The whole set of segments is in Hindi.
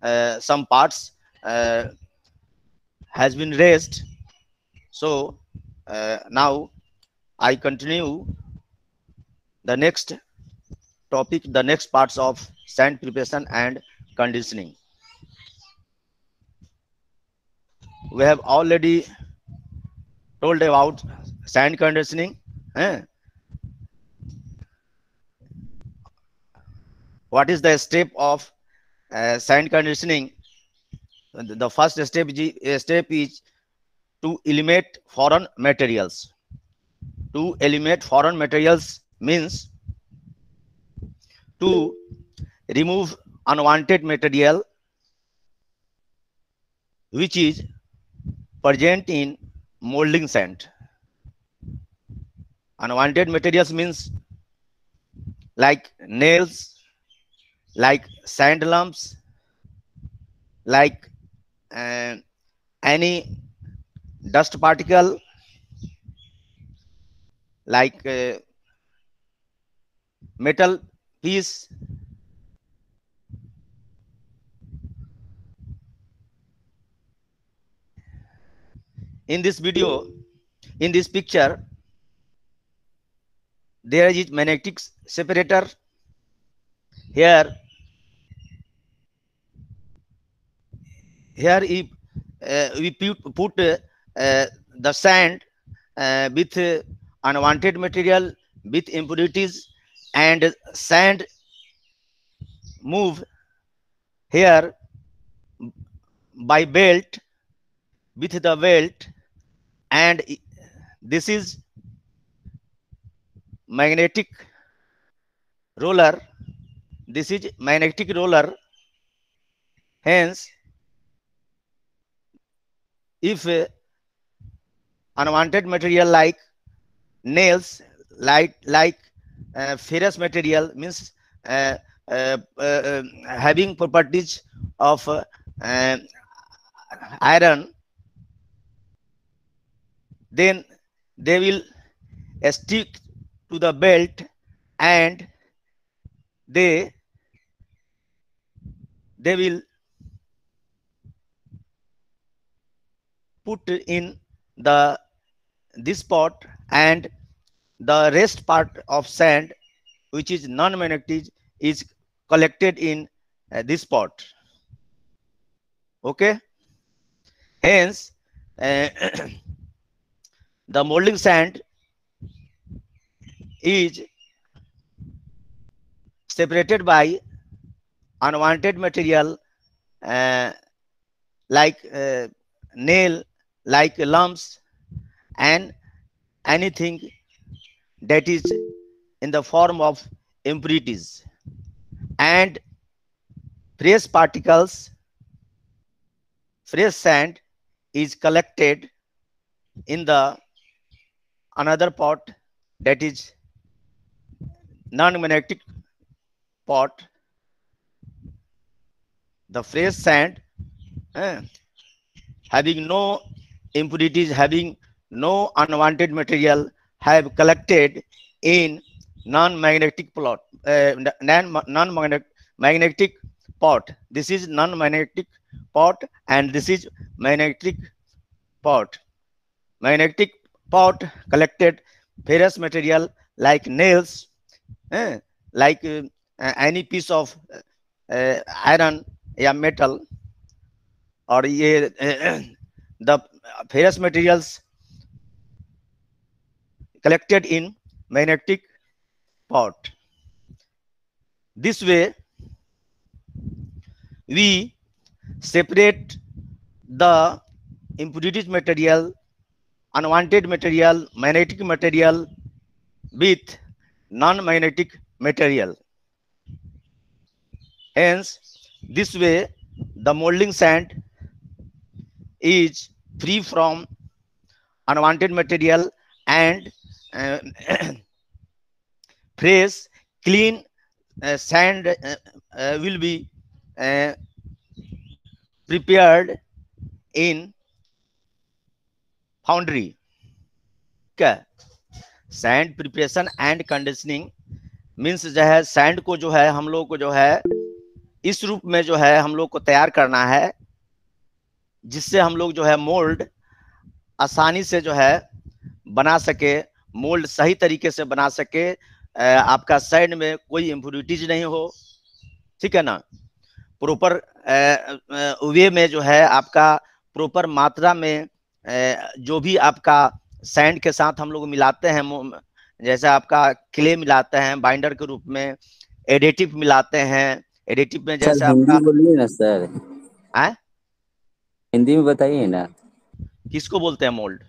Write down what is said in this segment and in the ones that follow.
some parts has been raised. So now I continue the next topic, the next parts of sand preparation and conditioning. We have already told about sand conditioning. What is the step of sand conditioning? The first step is to eliminate foreign materials. To eliminate foreign materials means to remove unwanted material which is present in molding sand. Unwanted materials means like nails, like sand lumps, like any dust particle, like metal piece. In this video, in this picture, there is magnetic separator. Here if we put the sand with unwanted material, with impurities, and sand move here by belt, with the belt, and this is magnetic roller. This is magnetic roller. Hence, if unwanted material like nails, like ferrous material, means having properties of iron, then they will stick to the belt and they will put in this pot, and the rest part of sand which is non-magnetic is collected in this pot. Okay, hence the molding sand is separated by unwanted material like nail, like lumps, and anything that is in the form of impurities, and fresh particles, fresh sand is collected in the another pot, that is non-magnetic pot. The fresh sand having no impurities, having no unwanted material, have collected in non-magnetic pot, non-magnetic pot. This is non-magnetic pot, and this is magnetic pot. Magnetic pot collected ferrous material like nails, like any piece of iron, metal, or the ferrous materials collected in magnetic pot. This way we separate the impurities material, unwanted material, magnetic material with non-magnetic material. Hence, this way the molding sand is free from unwanted material, and fresh, clean sand will be prepared in foundry. Okay. Sand preparation and conditioning means जो है सैंड को जो है हम लोग को जो है इस रूप में जो है हम लोग को तैयार करना है, जिससे हम लोग जो है मोल्ड आसानी से जो है बना सके, मोल्ड सही तरीके से बना सके, आपका साइड में कोई इम्प्योरिटीज नहीं हो, ठीक है ना। प्रॉपर वे में जो है आपका प्रॉपर मात्रा में जो भी आपका सैंड के साथ हम लोग मिलाते हैं, जैसे आपका क्ले मिलाते हैं बाइंडर के रूप में, एडिटिव मिलाते हैं, एडिटिव में जैसे सर हिंदी आपका बोलिए ना सर, है, हिंदी में बताइए ना। किसको बोलते हैं मोल्ड?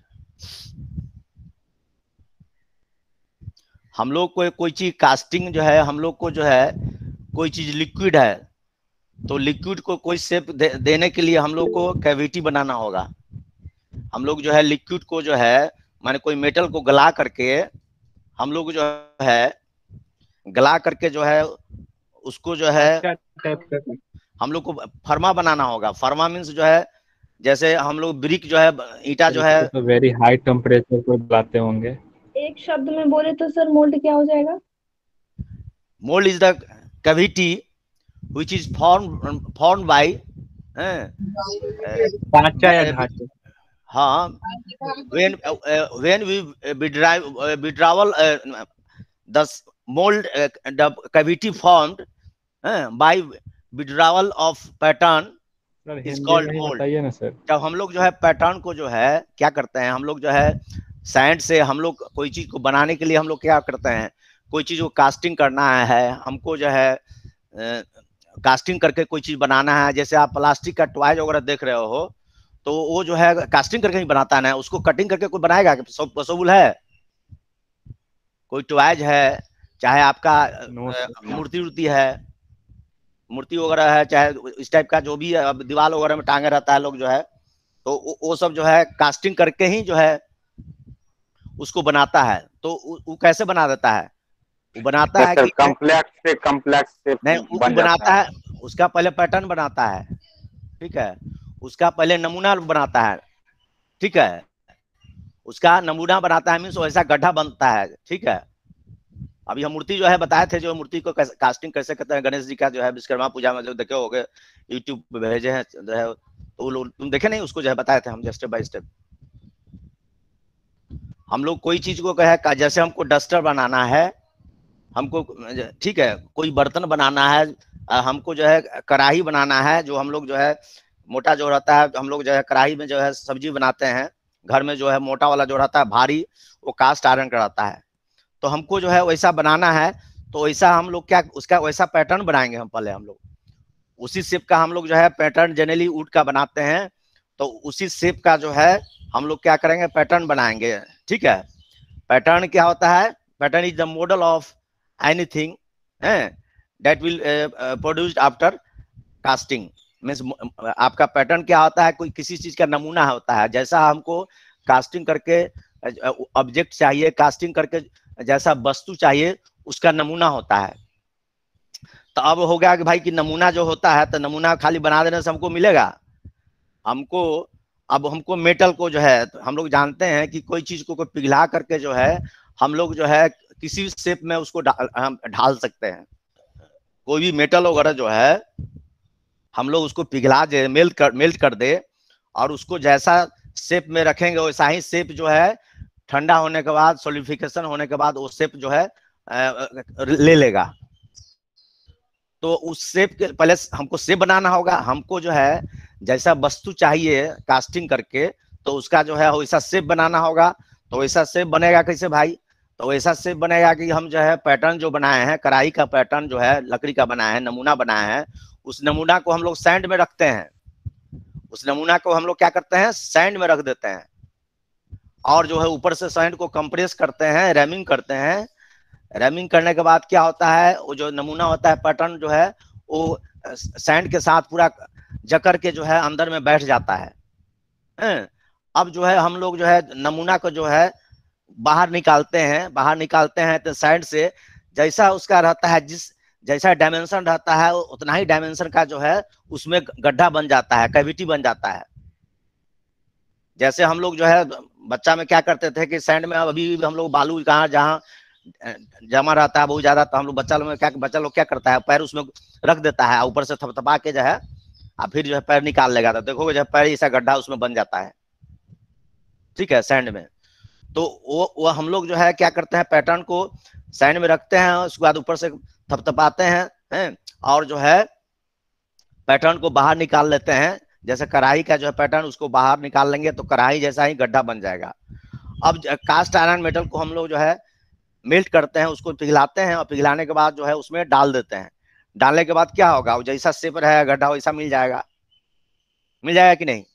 हम लोग को कोई चीज कास्टिंग जो है, हम लोग को जो है कोई चीज लिक्विड है, तो लिक्विड को कोई शेप देने के लिए हम लोग को कैविटी बनाना होगा। हम लोग जो है लिक्विड को जो है माने कोई मेटल को गला करके हम लोग जो है गला करके जो है उसको जो है अच्छा टाइप का। हम लोग को फर्मा बनाना होगा। फर्मा मीन्स जो है जैसे हम लोग ब्रिक जो है ईटा जो है, तो वेरी हाई टेम्परेचर पर बनाते होंगे। एक शब्द में बोले तो सर मोल्ड क्या हो जाएगा? Mould is the cavity which is formed by ढांचा या ढांचे। हाँ, when we withdrawal the mold the cavity formed by withdrawal of pattern sir is Hindi called में ही mold। बताइए ना सर। जब हम लोग जो है पैटर्न को जो है क्या करते हैं, हम लोग जो है सैंड से हम लोग कोई चीज को बनाने के लिए हम लोग क्या करते हैं, कोई चीज को कास्टिंग करना है, हमको जो है कास्टिंग करके कोई चीज बनाना है। जैसे आप प्लास्टिक का टॉय वगैरह देख रहे हो, तो वो जो है कास्टिंग करके ही बनाता है ना, उसको कटिंग करके कोई बनाएगा? पॉसिबल है? कोई टॉयज है, चाहे आपका मूर्ति उर्ति है, मूर्ति वगैरह है, चाहे इस टाइप का जो भी है, अब दीवार वगैरह में टांगे रहता है लोग जो है, तो वो सब जो है कास्टिंग करके ही जो है उसको बनाता है। तो वो कैसे बना देता है? वो बनाता है कि कॉम्प्लेक्स से कॉम्प्लेक्स से नहीं, वो बनाता है, उसका पहले पैटर्न बनाता है, ठीक है, उसका पहले नमूना बनाता है, ठीक है, उसका नमूना बनाता है मीन्स वैसा गड्ढा बनता है, ठीक है। अभी हम मूर्ति जो है बताए थे, जो मूर्ति को कास्टिंग कैसे करते हैं, गणेश जी का जो है विश्वकर्मा पूजा में जो देखे होगे, यूट्यूब पे भेजे हैं जो है, तो लोग तुम देखे नहीं, उसको जो है बताए थे हम स्टेप बाय स्टेप। हम लोग कोई चीज को कहे, जैसे हमको डस्टर बनाना है, हमको ठीक है कोई बर्तन बनाना है, हमको जो है कढ़ाई बनाना है, जो हम लोग जो है मोटा जो रहता है, हम लोग जो है कढ़ाई में जो है सब्जी बनाते हैं घर में, जो है मोटा वाला जो रहता है भारी, वो कास्ट आयरन का रहता है। तो हमको जो है वैसा बनाना है, तो वैसा हम लोग क्या उसका वैसा पैटर्न बनाएंगे हम पहले, हम लोग उसी शेप का हम लोग जो है पैटर्न जनरली वुड का बनाते हैं, तो उसी शेप का जो है हम लोग क्या करेंगे पैटर्न बनाएंगे, ठीक है। पैटर्न क्या होता है? Pattern is the model of anything that will produced after casting. Means आपका पैटर्न क्या होता है? कोई किसी चीज का नमूना होता है, जैसा हमको कास्टिंग करके ऑब्जेक्ट चाहिए, कास्टिंग करके जैसा वस्तु चाहिए उसका नमूना होता है। तो अब हो गया कि भाई कि नमूना जो होता है, तो नमूना खाली बना देने से हमको मिलेगा? हमको अब हमको मेटल को जो है, हम लोग जानते हैं कि कोई चीज को पिघला करके जो है हम लोग जो है किसी शेप में उसको हम ढाल सकते हैं। कोई भी मेटल वगैरह जो है हम लोग उसको पिघला दे, मेल्ट कर दे, और उसको जैसा शेप में रखेंगे वैसा ही शेप जो है ठंडा होने के बाद, सॉलिडिफिकेशन होने के बाद वो शेप जो है ले लेगा। तो उस शेप के पहले हमको शेप बनाना होगा, हमको जो है जैसा वस्तु चाहिए कास्टिंग करके, तो उसका जो है वैसा शेप बनाना होगा। तो वैसा शेप बनेगा कैसे भाई? तो वैसा शेप बनेगा कि हम जो है पैटर्न जो बनाए हैं, कढ़ाई का पैटर्न जो है लकड़ी का बनाया है, नमूना बनाया है, उस नमूना को हम लोग सैंड में रखते हैं। उस नमूना को हम लोग क्या करते हैं? सैंड में रख देते हैं, और जो है ऊपर से सैंड को कंप्रेस करते हैं, रैमिंग करते हैं। रैमिंग करने के बाद क्या होता है, वो जो नमूना होता है पैटर्न जो है वो सैंड के साथ पूरा जकड़ के जो है अंदर में बैठ जाता है। अब जो है हम लोग जो है नमूना को जो है बाहर निकालते हैं तो साइड से जैसा उसका रहता है, जिस जैसा डायमेंशन रहता है उतना ही डायमेंशन का जो है उसमें गड्ढा बन जाता है, कैविटी बन जाता है। जैसे हम लोग जो है बच्चा में क्या करते थे कि सैंड में, अभी हम लोग बालू कहाँ जहाँ जमा रहता है बहुत ज्यादा, तो हम लोग बच्चा लोग क्या करता है, पैर उसमें रख देता है, ऊपर से थपथपा के जो है फिर जो है पैर निकाल लेगा, तो देखोगे जो है पैर ऐसा गड्ढा उसमें बन जाता है, ठीक है, सैंड में। तो वो हम लोग जो है क्या करते हैं, पैटर्न को सैंड में रखते हैं, उसके बाद ऊपर से थपथपाते हैं, और जो है पैटर्न को बाहर निकाल लेते हैं। जैसे कढ़ाई का जो है पैटर्न, उसको बाहर निकाल लेंगे तो कढ़ाई जैसा ही गड्ढा बन जाएगा। अब कास्ट आयरन मेटल को हम लोग जो है मेल्ट करते हैं, उसको पिघलाते हैं, और पिघलाने के बाद जो है उसमें डाल देते हैं। डालने के बाद क्या होगा, जैसा शेप रहेगा गड्ढा वैसा मिल जाएगा कि नहीं।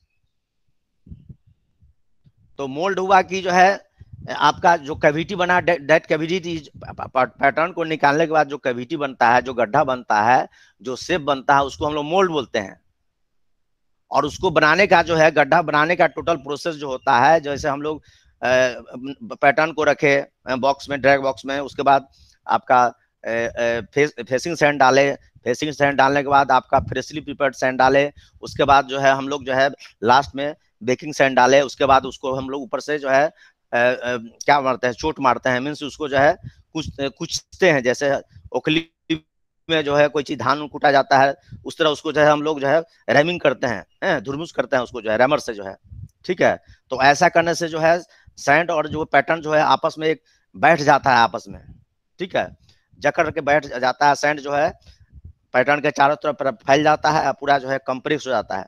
तो मोल्ड हुआ कि जो है आपका जो कैविटी बना, डेट कैविटी, पैटर्न को निकालने के बाद जो कैविटी बनता है, जो गड्ढा बनता है, जो शेप बनता है, उसको हम लोग मोल्ड बोलते हैं। और उसको बनाने का जो है, गड्ढा बनाने का टोटल प्रोसेस जो होता है, जैसे हम लोग पैटर्न को रखे बॉक्स में, ड्रैग बॉक्स में, उसके बाद आपका फेसिंग सैंड डाले, फेसिंग सैंड डालने के बाद आपका फ्रेशली प्रिपेयर्ड सैंड डाले, उसके बाद जो है हम लोग जो है लास्ट में बेकिंग सैंड डाले, उसके बाद उसको हम लोग ऊपर से जो है क्या मारते हैं, चोट मारते हैं, मीन्स उसको जो है कुचते हैं, जैसे ओखली में जो है कोई चीज धान कूटा जाता है, उस तरह उसको जो है हम लोग जो है रैमिंग करते हैं, धुरमुस करते हैं उसको जो है रैमर से जो है, ठीक है। तो ऐसा करने से जो है सैंड और जो पैटर्न जो है आपस में एक बैठ जाता है आपस में, ठीक है, जकड़ के बैठ जाता है। सैंड जो है पैटर्न के चारों तरफ फैल जाता है, पूरा जो है कंप्रेस हो जाता है।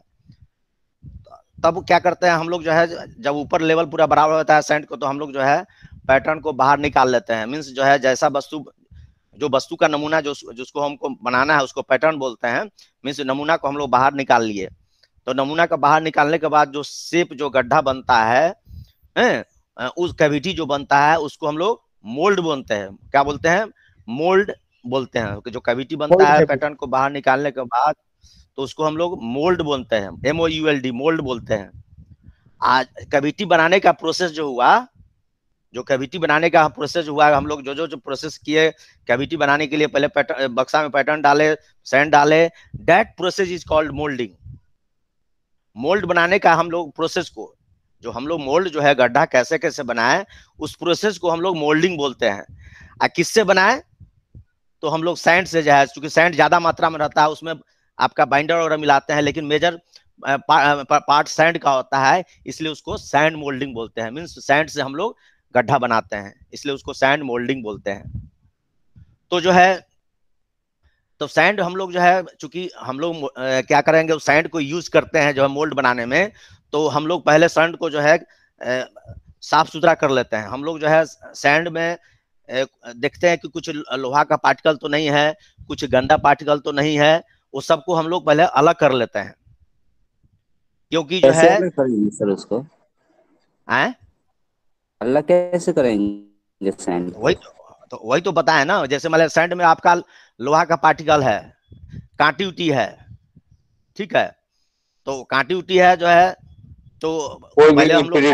तब क्या करते हैं हम लोग जो है, जब ऊपर लेवल पूरा बराबर होता है सैंड को, तो हम लोग जो है पैटर्न को बाहर निकाल लेते हैं। मीन्स जो है जैसा जो वस्तु का नमूना जिसको हमको बनाना है उसको पैटर्न बोलते हैं। मीन्स नमूना को हम लोग बाहर निकाल लिए, तो नमूना का बाहर निकालने के बाद जो शेप, जो गड्ढा बनता है, उस कैविटी जो बनता है उसको हम लोग मोल्ड बोलते हैं। क्या बोलते हैं, मोल्ड बोलते हैं। जो कैविटी बनता है पैटर्न को बाहर निकालने के बाद, तो उसको हम लोग मोल्ड बोलते हैं, MOULD, मोल्ड बोलते हैं। आज कैविटी बनाने का प्रोसेस जो हुआ, जो कैविटी बनाने का प्रोसेस हुआ, हम लोग जो प्रोसेस किए कैविटी बनाने के लिए, पहले बक्सा में पैटर्न डाले, सैंड डाले, that process is called moulding. Mould बनाने का हम लोग प्रोसेस को, जो हम लोग मोल्ड जो है गड्ढा कैसे कैसे बनाए, उस प्रोसेस को हम लोग मोल्डिंग बोलते हैं। किससे बनाए, तो हम लोग सैंड से जो है, क्योंकि सैंड ज्यादा मात्रा में रहता है, उसमें आपका बाइंडर वगैरह मिलाते हैं, लेकिन मेजर पार्ट सैंड का होता है, इसलिए उसको सैंड मोल्डिंग बोलते हैं। मीन्स सैंड से हम लोग गड्ढा बनाते हैं, इसलिए उसको सैंड मोल्डिंग बोलते हैं। तो जो है, तो सैंड हम लोग जो है, चूंकि हम लोग क्या करेंगे, उस सैंड को यूज करते हैं जो है मोल्ड बनाने में, तो हम लोग पहले सैंड को जो है साफ सुथरा कर लेते हैं। हम लोग जो है सैंड में देखते हैं कि कुछ लोहा का पार्टिकल तो नहीं है, कुछ गंदा पार्टिकल तो नहीं है, वो सबको हम लोग पहले अलग कर लेते हैं, क्योंकि जो है अलग करेंगे सर उसको, अलग कैसे करेंगे सैंड? वही तो बताया ना, जैसे मतलब सैंड में आपका लोहा का पार्टिकल है, कांटी उटी है, ठीक है, तो कांटी उटी है जो है, तो पहले हम लोग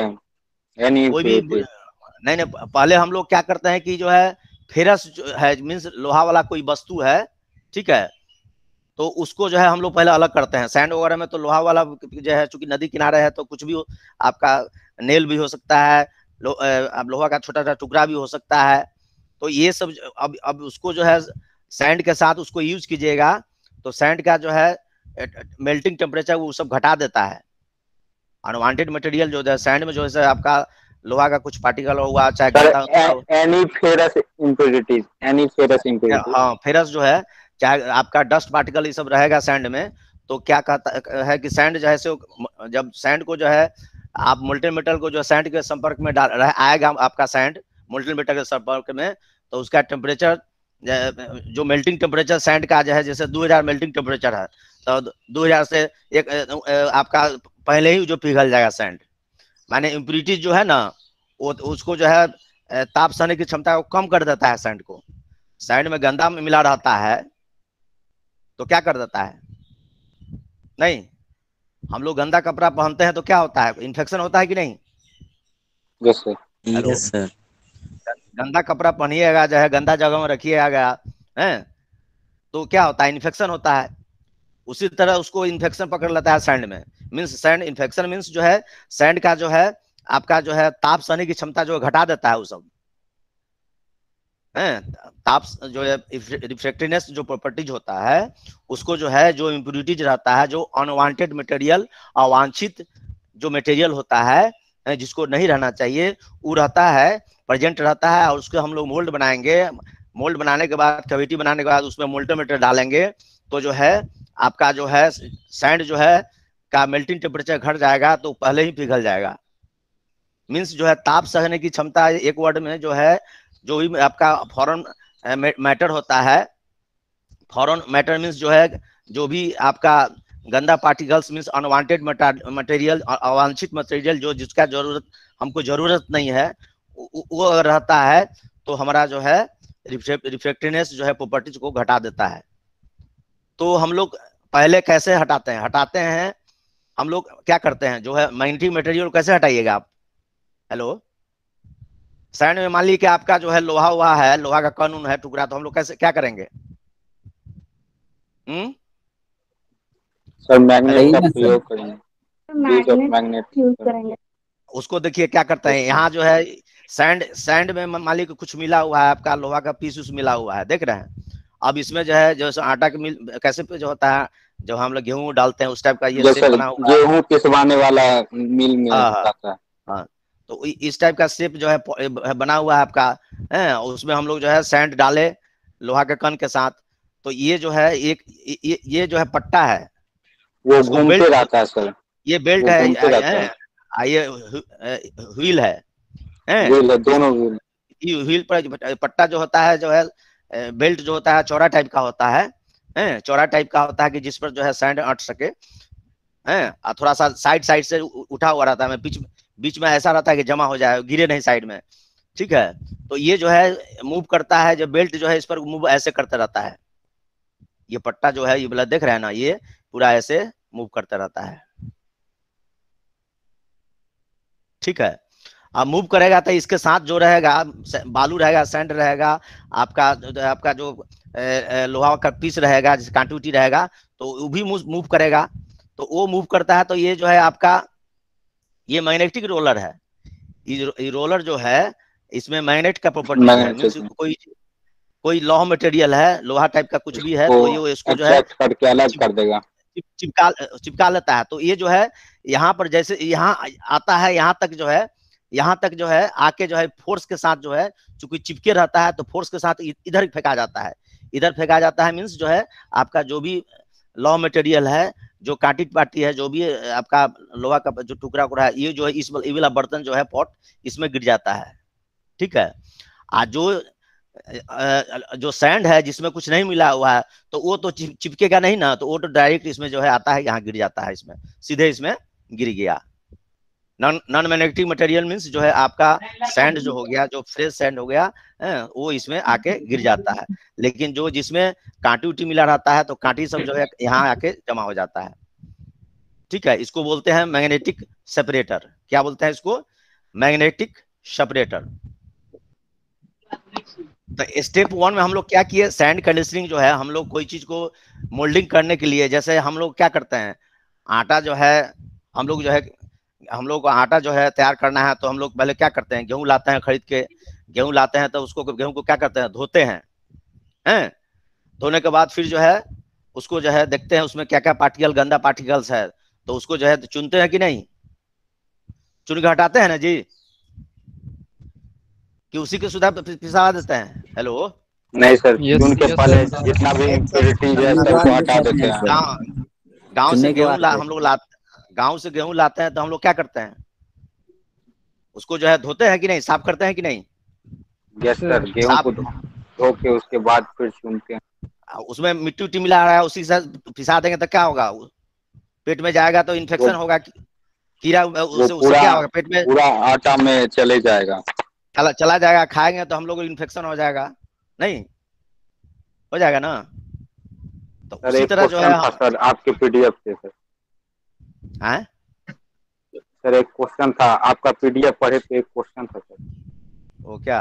नहीं, पहले हम लोग क्या करते हैं कि जो है फेरस जो है, मीन्स लोहा वाला कोई वस्तु है, ठीक है, तो उसको जो है हम लोग पहले अलग करते हैं। सैंड वगैरह में तो लोहा वाला जो है, चूंकि नदी किनारे है, तो कुछ भी आपका नेल भी हो सकता है, लोहा का छोटा सा टुकड़ा भी हो सकता है, तो ये सब अब उसको जो है सैंड के साथ उसको यूज कीजिएगा, तो सैंड का जो है मेल्टिंग टेम्परेचर वो सब घटा देता है। अनवांटेड मटेरियल जो है सैंड में, जो है आपका लोहा का कुछ पार्टिकल हुआ, चाहे एनी फेरस इम्प्योरिटीज, हाँ, फेरस जो है, चाहे आपका डस्ट पार्टिकल ये सब रहेगा सैंड में, तो क्या कहता है कि सैंड जो है से, जब सैंड को जो है आप मोल्टेन मेटल को जो सैंड के संपर्क में आएगा, आपका सैंड मोल्टेन मेटल के संपर्क में, तो उसका टेम्परेचर, जो मेल्टिंग टेम्परेचर सैंड का जो है, जैसे 2000 मेल्टिंग टेम्परेचर है, तो 2000 से एक आपका पहले ही जो पिघल जाएगा सैंड, माने इम्प्यूरिटीज जो है ना, वो उसको जो है ताप सहने की क्षमता को कम कर देता है। सैंड को, सैंड में गंदा मिला रहता है, तो क्या कर देता है, नहीं, हम लोग गंदा कपड़ा पहनते हैं तो क्या होता है, इन्फेक्शन होता है कि नहीं? Yes sir, yes sir. गंदा कपड़ा पहनिएगा, जो है गंदा जगह में रखिएगा, है, तो क्या होता है, इन्फेक्शन होता है। उसी तरह उसको इन्फेक्शन पकड़ लेता है सैंड में। मीन्स सैंड इन्फेक्शन मीन्स जो है सैंड का जो है आपका जो है ताप सहने की क्षमता जो घटा देता है वो सब। हैं, ताप जो है रिफ्रैक्टिवनेस जो प्रॉपर्टीज होता है उसको जो है, जो इम्प्योरिटीज रहता है, जो अनवांटेड मटेरियल, अवांछित जो मटेरियल होता है जिसको नहीं रहना चाहिए, वो रहता है, प्रेजेंट रहता है, और उसको हम लोग मोल्ड बनाएंगे। मोल्ड बनाने के बाद, कैविटी बनाने के बाद उसमें मोल्टोमीटर डालेंगे, तो जो है आपका जो है सैंड जो है का मेल्टिंग टेम्परेचर घट जाएगा, तो पहले ही पिघल जाएगा। मीन्स जो है ताप सहने की क्षमता, एक वर्ड में जो है, जो भी आपका फॉरेन मैटर होता है, फॉरेन मैटर मीन्स जो है, जो भी आपका गंदा पार्टिकल्स मीन्स अनवांटेड मटेरियल, अवांछित मटेरियल, जो जिसका जरूरत हमको जरूरत नहीं है, वो अगर रहता है तो हमारा जो है रिफ्रैक्टिवनेस जो है प्रॉपर्टीज को घटा देता है। तो हम लोग पहले कैसे हटाते हैं हम लोग क्या करते हैं, जो है मैग्नेटिक मटेरियल कैसे हटाइएगा आप? हेलो, सैंड में मान लीजिए कि आपका जो है लोहा हुआ है, लोहा का कण उन है टुकड़ा, तो हम लोग कैसे क्या करेंगे? सर मैग्नेट का बताइए ना सर। प्रयोग करेंगे, use of magnet magnet. Use करेंगे। उसको देखिए क्या करते हैं, यहाँ जो है सैंड में मान लीजिए कुछ मिला हुआ है, आपका लोहा का पीस उस मिला हुआ है, देख रहे हैं। अब इसमें जो है, जो आटा के मिल कैसे पे जो होता है, जो हम लोग गेहूं डालते हैं, उस टाइप का ये जो शेप सर बना हुआ है। गेहूं पिसवाने वाला मिल में हाँ जाता है। हाँ, तो इस टाइप का शेप जो है बना हुआ है आपका, है, उसमें हम लोग जो है सैंड डाले लोहा के कण के साथ, तो ये जो है एक ये जो है पट्टा है, वो इसको घूमते बेल्ट, रहता है सर, ये बेल्ट वो है, घूमते रहता है। ये व्हील है, व्हील है, इस दोनों व्हील। व्हील पर पट्टा जो होता है, जो है बेल्ट जो होता है चौड़ा टाइप का होता है, चौड़ा टाइप का होता है कि जिस पर जो है सैंड अट सके, है, थोड़ा सा साइड साइड से उठा हुआ रहता है, बीच बीच में ऐसा रहता है कि जमा हो जाए, गिरे नहीं साइड में, ठीक है। तो ये जो है मूव करता है, जो बेल्ट जो है इस पर मूव ऐसे करता रहता है, ये पट्टा जो है, ये वाला देख रहे हैं ना, ये पूरा ऐसे मूव करता रहता है, ठीक है। अब मूव करेगा तो इसके साथ जो रहेगा, बालू रहेगा, सैंड रहेगा, आपका जो लोहा का पीस रहेगा, जैसे कांटूटी रहेगा, तो वो भी मूव करेगा। तो वो मूव करता है, तो ये जो है आपका ये मैग्नेटिक रोलर है। ये रोलर जो है, इसमें मैग्नेट का प्रॉपर्टीज है, मीन्स मैग्नेटिक कोई लौह मटेरियल है, लोहा टाइप का कुछ भी है, को तो ये इसको जो है अट्रैक्ट करके अलग कर देगा। चिपका लेता है। तो ये जो है यहाँ पर जैसे यहाँ आता है, यहाँ तक जो है आके जो है फोर्स के साथ जो है, चूंकि चिपके रहता है, तो फोर्स के साथ इधर फेंका जाता है, इधर फेंका जाता है। मीन्स जो है आपका जो भी लॉ मटेरियल है, जो काटी पाटी है, जो भी आपका लोहा का जो टुकड़ा है, ये जो है इस वाला बर्तन जो है पॉट, इसमें गिर जाता है, ठीक है। आज जो सैंड है जिसमें कुछ नहीं मिला हुआ है, तो वो तो चिपकेगा नहीं ना, तो वो तो डायरेक्ट इसमें जो है आता है, यहाँ गिर जाता है, इसमें सीधे इसमें गिर गया। नॉन मैग्नेटिक मटेरियल मीन्स जो है आपका सैंड जो हो गया, जो फ्रेश सैंड हो गया, वो इसमें आके गिर जाता है। लेकिन जो जिसमें कांटी उटी मिला रहता है, तो कांटी सब जो है यहाँ आके जमा हो जाता है, ठीक है। इसको बोलते हैं मैग्नेटिक सेपरेटर। क्या बोलते हैं इसको? Magnetic separator. तो स्टेप 1 में हम लोग क्या किए, सैंड कंडीशनिंग जो है, हम लोग कोई चीज को मोल्डिंग करने के लिए, जैसे हम लोग क्या करते हैं, आटा जो है, हम लोग जो है, हम लोग को आटा जो है तैयार करना है, तो हम लोग पहले क्या करते हैं, गेहूं लाते हैं खरीद के, गेहूं लाते हैं, तो उसको गेहूं को क्या करते हैं, धोते हैं, धोने के बाद फिर जो है उसको जो है देखते हैं उसमें क्या क्या पार्टिकल, गंदा पार्टिकल्स है, तो उसको जो है चुनते हैं कि नहीं, चुन के हटाते हैं ना जी, कि उसी के सुधा पिसा देते हैं। हेलो, नहीं सर, Yes, उनके yes, पहले sir. जितना भी इम्प्योरिटीज है चुनने के सबको बाद हटा कैसे देते हैं हैं। सर? गांव से चुनने के गेहूं बाद हम लोग गांव से गेहूं लाते हैं, तो हम लोग क्या करते हैं, उसको जो है धोते हैं कि नहीं, साफ करते हैं कि नहीं? यस सर, गेहूं साफ, को धो के उसके बाद फिर चुनते हैं। उसमें मिट्टी उट्टी मिला रहा है, उसी से पिसा देंगे तो क्या होगा, पेट में जाएगा तो इन्फेक्शन वो होगा, कीड़ा, वो उससे क्या होगा, पेट में पूरा आटा में चले जाएगा। चला जाएगा, खाएंगे तो हम लोग को इन्फेक्शन हो जाएगा, नहीं हो जाएगा ना। तो सर उसी एक तरह जो है, क्वेश्चन था सर आपके पीडीएफ से सर। हाँ सर एक क्वेश्चन था, आपका पीडीएफ पढ़े तो एक क्वेश्चन था सर। वो क्या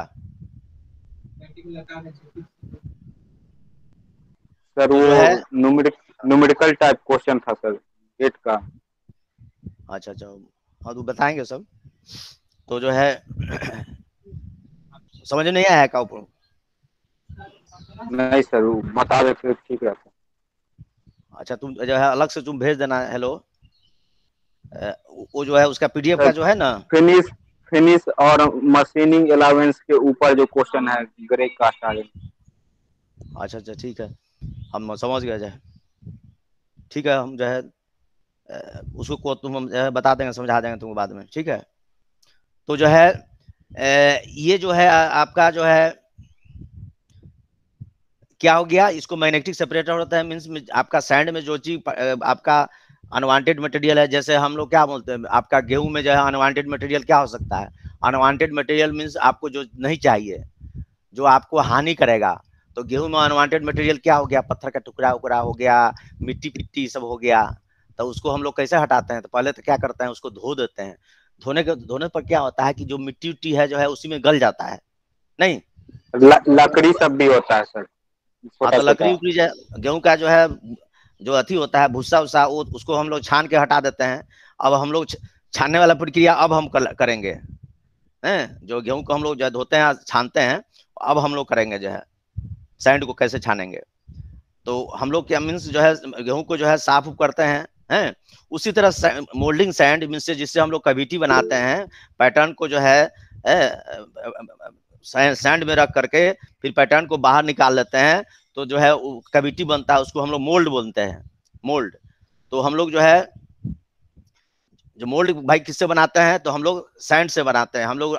सर तो वो जो है, न्यूमेरिकल टाइप क्वेश्चन था सर, 8 का। अच्छा, हाँ तो बताएंगे सब। तो जो है समझ नहीं आया है का ऊपर, नहीं सर, वो बता देते ठीक रहता। अच्छा तुम जो है अलग से तुम भेज देना। हेलो, वो जो है उसका पीडीएफ का सर जो है ना। फिनिश फिनिश और मशीनिंग अलाउंस के ऊपर जो क्वेश्चन है ग्रे कास्ट आगे। अच्छा अच्छा ठीक है, हम समझ गए जो है। ठीक है, हम जो है उसको तुम हम जो है बता देंगे, समझा देंगे तुमको बाद में, ठीक है। तो जो है ये जो है आपका जो है क्या हो गया, इसको मैग्नेटिक सेपरेटर होता है। मीन्स आपका सैंड में जो चीज आपका अनवांटेड मटेरियल है, जैसे हम लोग क्या बोलते हैं, आपका गेहूं में जो है अनवांटेड मटेरियल क्या हो सकता है। अनवांटेड मटेरियल मीन्स आपको जो नहीं चाहिए, जो आपको हानि करेगा। तो गेहूं में अनवांटेड मटेरियल क्या हो गया, पत्थर का टुकड़ा उकड़ा हो गया, मिट्टी पिट्टी सब हो गया। तो उसको हम लोग कैसे हटाते हैं, तो पहले तो क्या करते हैं, उसको धो देते हैं। धोने पर क्या होता है कि जो मिट्टी उट्टी है जो है उसी में गल जाता है, नहीं। लकड़ी सब भी होता है सर, हाँ छोटा तो लकड़ी छोटा। उकड़ी गेहूं का जो है जो अथी होता है भूसा उसा, वो उसको हम लोग छान के हटा देते हैं। अब हम लोग छानने वाला प्रक्रिया अब हम करेंगे हैं। जो गेहूं को हम लोग जो धोते हैं छानते हैं, अब हम लोग करेंगे जो है सैंड को कैसे छानेंगे। तो हम लोग क्या मीन्स जो है गेहूं को जो है साफ करते हैं। उसी तरह मोल्डिंग सैंड मीन्स जिससे हम लोग कैविटी बनाते हैं, पैटर्न को जो है सैंड में रख करके फिर पैटर्न को बाहर निकाल लेते हैं। तो जो है कैविटी बनता है, उसको हम लोग मोल्ड बोलते हैं, मोल्ड। तो हम लोग जो है जो मोल्ड भाई किससे बनाते हैं, तो हम लोग सैंड से बनाते हैं। हम लोग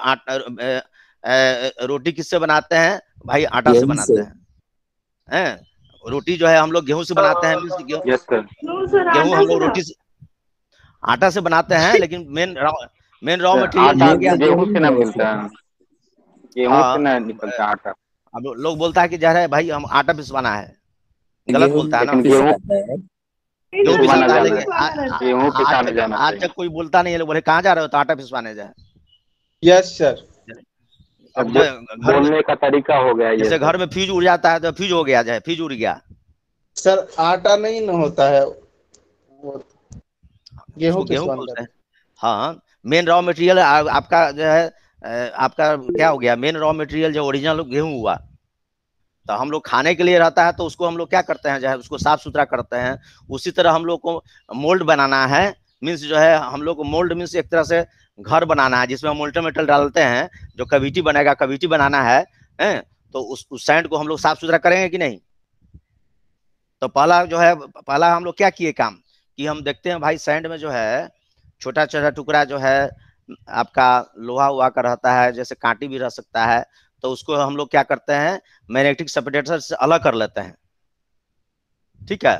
रोटी किससे बनाते हैं भाई, आटा से यही से। बनाते हैं। रोटी जो है हम लोग गेहूं से बनाते हैं। मीन्स गेहूं यस सर। नो सर, गेहूं आटा हम से लोग ना। रोटी से आटा से बनाते हैं, लेकिन मेन रॉ मटेरियल जो आटा हो गया। गेहूं से ना मिलता है, गेहूं से हाँ ना निकलता है आटा। अब लोग बोलता है कि जा रहा है भाई हम आटा पिसवाना है, गलत गेहूं बोलता है ना। लेकिन पिसा गेहूं जाता है। नहीं गेहूं सर, पिसवाना पिसाता है, गेहूं जाना लेकिन है, पिसवाना रहता है। गेहूं आज पिसाने तक जाना आज चाहिए। तक कोई बोलता नहीं है। लोग बोले कहाँ जा रहे हो, तो आटा पिसवाने जाए। Yes sir. अब बो, जो घर में बोलने का तरीका हो गया ये जैसे सर। घर में फ्यूज उड़ जाता है, तो फ्यूज हो गया जाए, फ्यूज उड़ गया, सर आटा नहीं न होता है, वो गेहूं उसको गेहूं पिसवाना बोलते हैं। रहता हाँ, मेन रॉ मटेरियल आपका जो है आपका क्या हो गया, मेन रॉ मटेरियल जो ओरिजिनल गेहूं हुआ। तो हम लोग खाने के लिए रहता है, तो उसको हम लोग क्या करते हैं जो है उसको साफ सुथरा करते हैं। उसी तरह हम लोग को मोल्ड बनाना है। मीन्स जो है हम लोग को मोल्ड मीन्स एक तरह से घर बनाना है, जिसमें हम मोल्टेन मेटल डालते हैं, जो कविटी बनेगा, कविटी बनाना है। तो उस सैंड को हम लोग साफ सुथरा करेंगे कि नहीं। तो पहला हम लोग क्या किए काम, कि हम देखते हैं भाई सैंड में जो है छोटा छोटा टुकड़ा जो है आपका लोहा हुआ का रहता है, जैसे कांटी भी रह सकता है। तो उसको हम लोग क्या करते हैं, मैग्नेटिक सेपरेटर से अलग कर लेते हैं, ठीक है।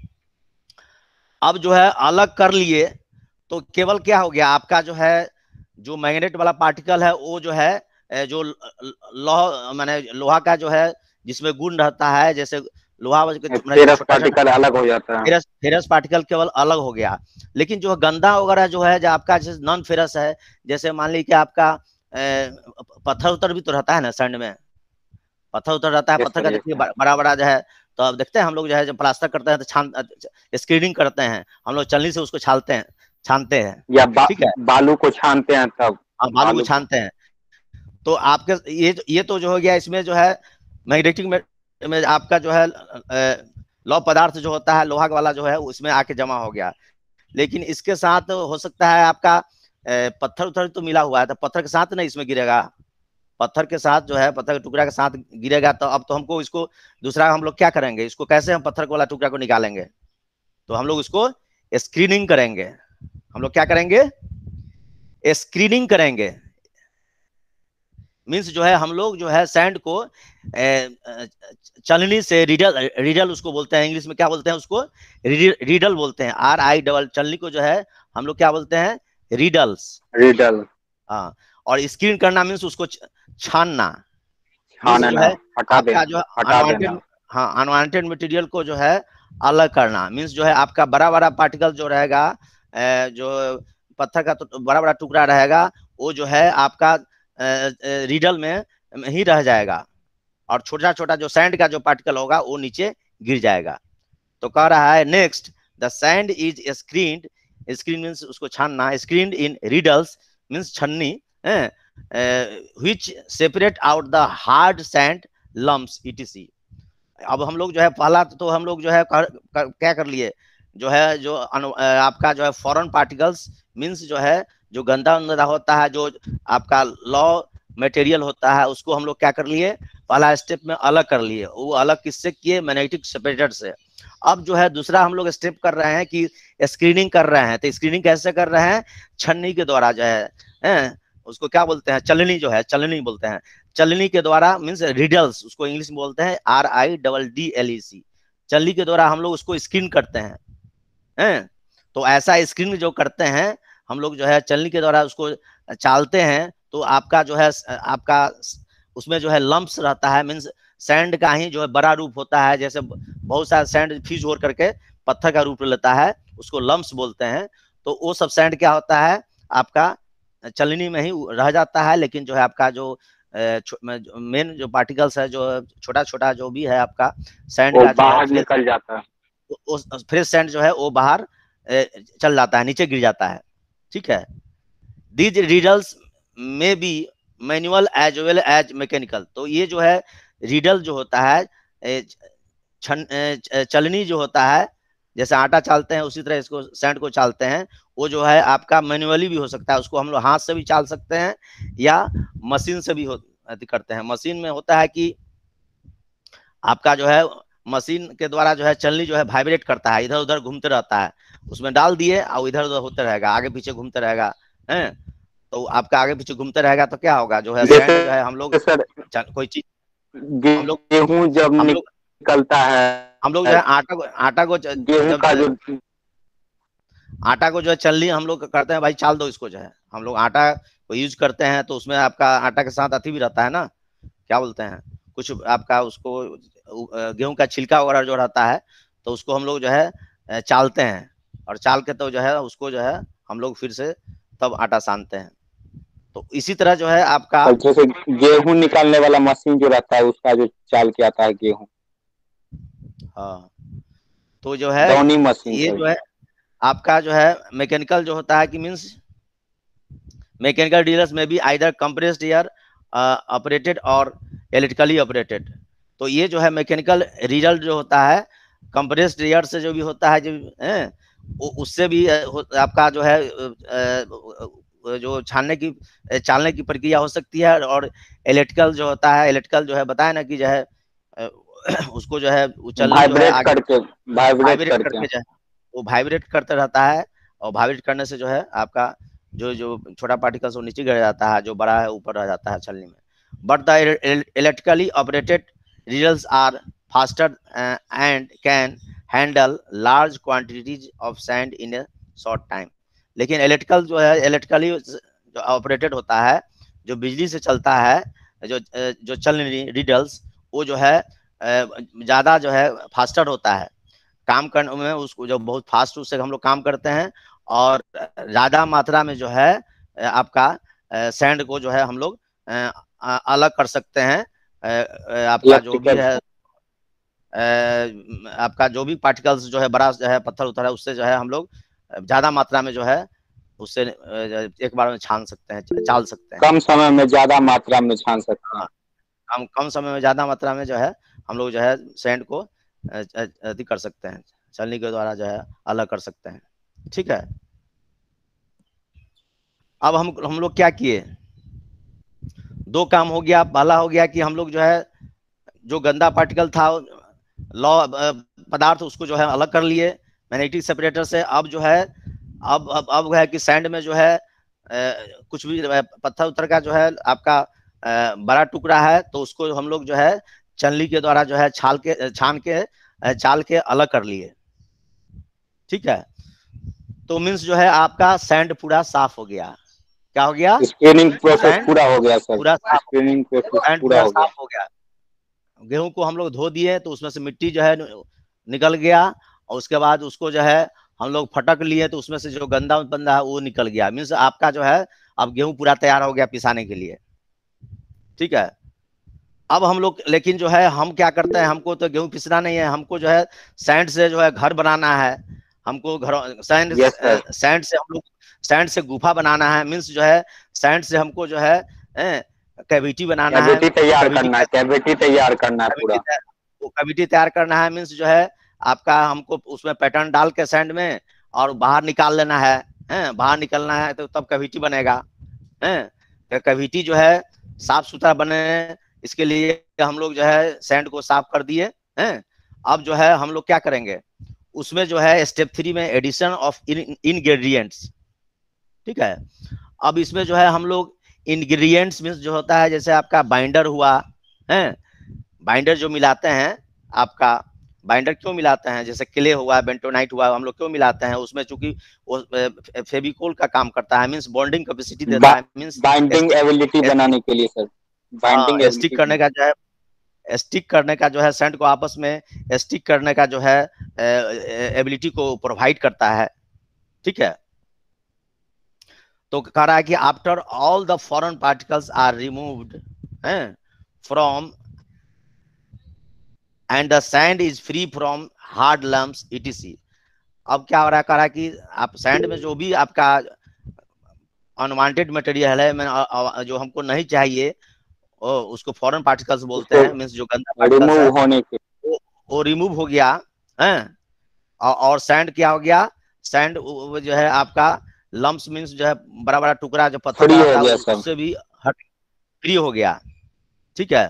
अब जो है अलग कर लिए, तो केवल क्या हो गया आपका जो है जो मैग्नेट वाला पार्टिकल है, वो जो है जो लोहा माने लोहा का जो है जिसमें गुण रहता है, जैसे लोहा फेरस छोटा छोटा पार्टिकल अलग हो जाता है। फेरस पार्टिकल केवल अलग हो गया। लेकिन जो गंदा वगैरह जो है, जो आपका जैसे नॉन फेरस है, जैसे मान लीजिए कि आपका पत्थर उत्तर भी तो रहता है ना सैंड में, पत्थर उत्तर रहता है। यस पत्थर सर, का यस देखिए सर। बड़ा बड़ा जो है। तो अब देखते हैं हम लोग जो है जब प्लास्टर करते हैं तो स्क्रीनिंग करते हैं हम लोग, चलनी से उसको छानते हैं, या ठीक है। बालू को छानते हैं तब। हाँ बालू को बालू को। छानते हैं। तो आपके ये तो जो हो गया, इसमें जो है मैग्नेटिक में आपका जो है लौह पदार्थ जो होता है, लोहा वाला जो है उसमें आके जमा हो गया। लेकिन इसके साथ हो सकता है आपका पत्थर उथर तो मिला हुआ है, तो पत्थर के साथ नहीं इसमें गिरेगा। पत्थर के साथ जो है, पत्थर के टुकड़ा के साथ गिरेगा। तो अब तो हमको इसको दूसरा हम लोग क्या करेंगे, इसको कैसे हम पत्थर वाला टुकड़ा को निकालेंगे। तो हम लोग इसको स्क्रीनिंग करेंगे। हम लोग क्या करेंगे, स्क्रीनिंग करेंगे। मीन्स जो है हम लोग जो है सैंड को चलनी से रीडल उसको बोलते हैं, इंग्लिश में क्या बोलते हैं उसको, रीडल बोलते हैं, RI चलनी को जो है हम लोग क्या बोलते हैं, रीडल्स। रिडल। हाँ, और स्क्रीन करना मीन्स उसको छानना। मीन्स जो छानना, है हटा आपका देना, जो हटा देना। हाँ अनवांटेड मटेरियल को जो है अलग करना। मीन्स जो है आपका बड़ा बड़ा पार्टिकल जो रहेगा, जो पत्थर का तो बड़ा बड़ा टुकड़ा रहेगा, वो जो है आपका रीडल में ही रह जाएगा, और छोटा छोटा जो सैंड का जो पार्टिकल होगा वो नीचे गिर जाएगा। तो कह रहा है next, the sand is screened, screen means उसको छानना, स्क्रीन्ड इन रीडल्स मीन्स छन्नी, which separate out the hard sand lumps etc. अब हम लोग जो है पहला तो हम लोग जो है क्या कर लिए, जो है जो आपका जो है फॉरेन पार्टिकल्स मीन्स जो है जो गंदा गंदा होता है, जो आपका लॉ मटेरियल होता है, उसको हम लोग क्या कर लिए, पहला स्टेप में अलग कर लिए। वो अलग किससे किए, मैग्नेटिक सेपरेटर से। अब जो है दूसरा हम लोग स्टेप कर रहे हैं कि स्क्रीनिंग कर रहे हैं। तो स्क्रीनिंग कैसे कर रहे हैं, छन्नी के द्वारा जो है उसको क्या बोलते हैं, चलनी जो है, चलनी बोलते हैं। चलनी के द्वारा मीन्स रिडल्स, उसको इंग्लिश में बोलते हैं RIDDLEC। चलनी के द्वारा हम लोग उसको स्क्रीन करते हैं। तो ऐसा स्क्रीन जो करते हैं हम लोग जो है चलनी के द्वारा उसको चालते हैं, तो आपका जो है आपका उसमें जो है लम्प्स रहता है, मीन्स सैंड का ही जो है बड़ा रूप होता है। जैसे बहुत सारा सैंड फ्यूज हो करके पत्थर का रूप लेता है, उसको लम्प्स बोलते हैं। तो वो सब सैंड क्या होता है, आपका चलनी में ही रह जाता है। लेकिन जो है आपका जो मेन जो पार्टिकल्स है, जो छोटा छोटा जो भी है आपका सैंड का, बाहर निकल जाता है, फ्रेश सैंड जो है वो बाहर चल जाता है, नीचे गिर जाता है। ठीक है, दीज रिडल्स में be manual as well as mechanical. तो ये जो है रिडल जो होता है, चलनी जो होता है, जैसे आटा चालते हैं उसी तरह इसको सैंड को चालते हैं। वो जो है आपका मैनुअली भी हो सकता है, उसको हम लोग हाथ से भी चाल सकते हैं या मशीन से भी करते हैं। मशीन में होता है कि आपका जो है मशीन के द्वारा जो है चलनी जो है वाइब्रेट करता है, इधर उधर घूमते रहता है। उसमें डाल दिए और इधर उधर होते रहेगा, आगे पीछे घूमते रहेगा है। तो आपका आगे पीछे घूमते रहेगा तो क्या होगा, जो है सैंड जो है हम लोग सर कोई चीज हम लोग गेहूं जब निकलता है, हम लोग जो है आटा को गेहूं का जो आटा को जो है चलनी हम लोग करते हैं, भाई चाल दो इसको, जो है हम लोग आटा को यूज करते हैं। तो उसमें आपका आटा के साथ अथी भी रहता है ना, क्या बोलते हैं, कुछ आपका उसको गेहूं का छिलका वगैरह जो रहता है, तो उसको हम लोग जो है चालते हैं। और चाल के तो जो है उसको जो है हम लोग फिर से तब आटा सानते हैं। तो इसी तरह जो है आपका जैसे गेहूं निकालने वाला मशीन जो रहता है, उसका जो चाल के आता है गेहूं, हाँ, तो जो है दौनी मशीन ये जो है आपका जो है मैकेनिकल जो होता है कि मीन्स मैकेनिकल डीलर्स में भी either compressed air operated or electrically operated. तो ये जो है मैकेनिकल रिजल्ट जो होता है कंप्रेस्ड एयर से जो भी होता है, जो उससे भी आपका जो है जो चालने की प्रक्रिया हो सकती है। और इलेक्ट्रिकल जो होता है, इलेक्ट्रिकल जो है बताया ना कि जो है उसको जो है वाइब्रेट करके जो है वो वाइब्रेट करते रहता है। और वाइब्रेट करने से जो है आपका जो छोटा पार्टिकल्स वो नीचे गिर जाता है, जो बड़ा है ऊपर रह जाता है छलनी में। But the electrically operated results are faster and can handle large quantities of sand in a short time. लेकिन इलेक्ट्रिकल जो है, इलेक्ट्रिकली जो ऑपरेटेड होता है, जो बिजली से चलता है, जो चलनी रिडल्स, वो जो है ज़्यादा जो है फास्टर होता है काम करने में। उसको जो बहुत फास्ट उससे हम लोग काम करते हैं, और ज़्यादा मात्रा में जो है आपका सैंड को जो है हम लोग अलग कर सकते हैं। आपका जो भी है आपका जो भी पार्टिकल्स जो है बड़ा जो है पत्थर उथर है, उससे जो है हम लोग ज़्यादा मात्रा में जो है उससे एक बार में छान सकते हैं, चाल सकते हैं। कम समय में ज्यादा मात्रा में छान सकते हैं। हम कम समय में ज्यादा मात्रा में जो है हम लोग जो है सैंड को अति कर सकते हैं, चलनी के द्वारा जो है अलग कर सकते हैं। ठीक है, अब हम लोग क्या किए, दो काम हो गया। पहला हो गया कि हम लोग जो है जो गंदा पार्टिकल था लॉ पदार्थ, उसको जो है अलग कर लिए मैग्नेटिक सेपरेटर से। अब जो है अब है कि सैंड में जो है कुछ भी पत्थर उत्थर का जो है आपका बड़ा टुकड़ा है, तो उसको हम लोग जो है चलनी के द्वारा जो है चाल के अलग कर लिए। ठीक है, तो मीन्स जो है आपका सैंड पूरा साफ हो गया। क्या हो गया, स्क्रीनिंग प्रोसेस पूरा हो गया सर, पूरा स्क्रीनिंग प्रोसेस पूरा हो साफ हो गया। गेहूं को हम लोग धो दिए तो उसमें से मिट्टी जो है निकल गया, और उसके बाद उसको जो है हम लोग फटक लिए तो उसमें से जो गंदा बंदा है वो निकल गया। मीन्स आपका जो है अब गेहूं पूरा तैयार हो गया पिसाने के लिए। ठीक है, अब हम लोग लेकिन जो है हम क्या करते हैं, हमको तो गेहूं पिसना नहीं है, हमको जो है सैंड से जो है घर बनाना है। हमको घर सैंड से हम लोग सैंड से गुफा बनाना है। मीन्स जो है सैंड से हमको जो है कैविटी बनाना है, कैविटी तैयार करना है पूरा। वो कैविटी तैयार करना है, मीन्स जो है आपका हमको उसमें पैटर्न डाल के सैंड में और बाहर निकाल लेना है, बाहर निकलना है तो तब कैविटी बनेगा। तो कैविटी जो है साफ सुथरा बने, इसके लिए हम लोग जो है सैंड को साफ कर दिए हैं। अब जो है हम लोग क्या करेंगे, उसमें जो है स्टेप 3 में एडिशन ऑफ इंग्रेडिएंट्स, ठीक है। अब इसमें जो है हम लोग इंग्रेडिएंट्स मीन्स जो होता है जैसे आपका बाइंडर हुआ है, बाइंडर जो मिलाते हैं, आपका बाइंडर क्यों मिलाते हैं, जैसे क्ले हुआ, बेंटोनाइट हुआ, हम लोग क्यों मिलाते हैं उसमें, चूंकि वो फेविकोल का काम करता है, मीन्स बॉन्डिंग कैपेसिटी देता है, मीन्स बाइंडिंग एबिलिटी बनाने के लिए सर, बाइंडिंग स्टिक करने का जो है, स्टिक करने का जो है सैंड को आपस में स्टिक करने का जो है एबिलिटी को प्रोवाइड करता है, ठीक है। तो कह रहा है कि after all the foreign particles are removed from and the sand is free from hard lumps ETC. अब क्या हो रहा है, कह रहा है कि आप सैंड में जो भी आपका अनवांटेड मटेरियल है, जो हमको नहीं चाहिए, उसको फॉरेन पार्टिकल्स बोलते हैं, मींस जो गंदा पार्टिकल्स है होने के वो रिमूव हो गया है। और सैंड क्या हो गया, सैंड जो है आपका लम्प्स मींस जो है बड़ा बड़ा टुकड़ा जो पत्थर का था उससे भी फ्री हो गया, ठीक है।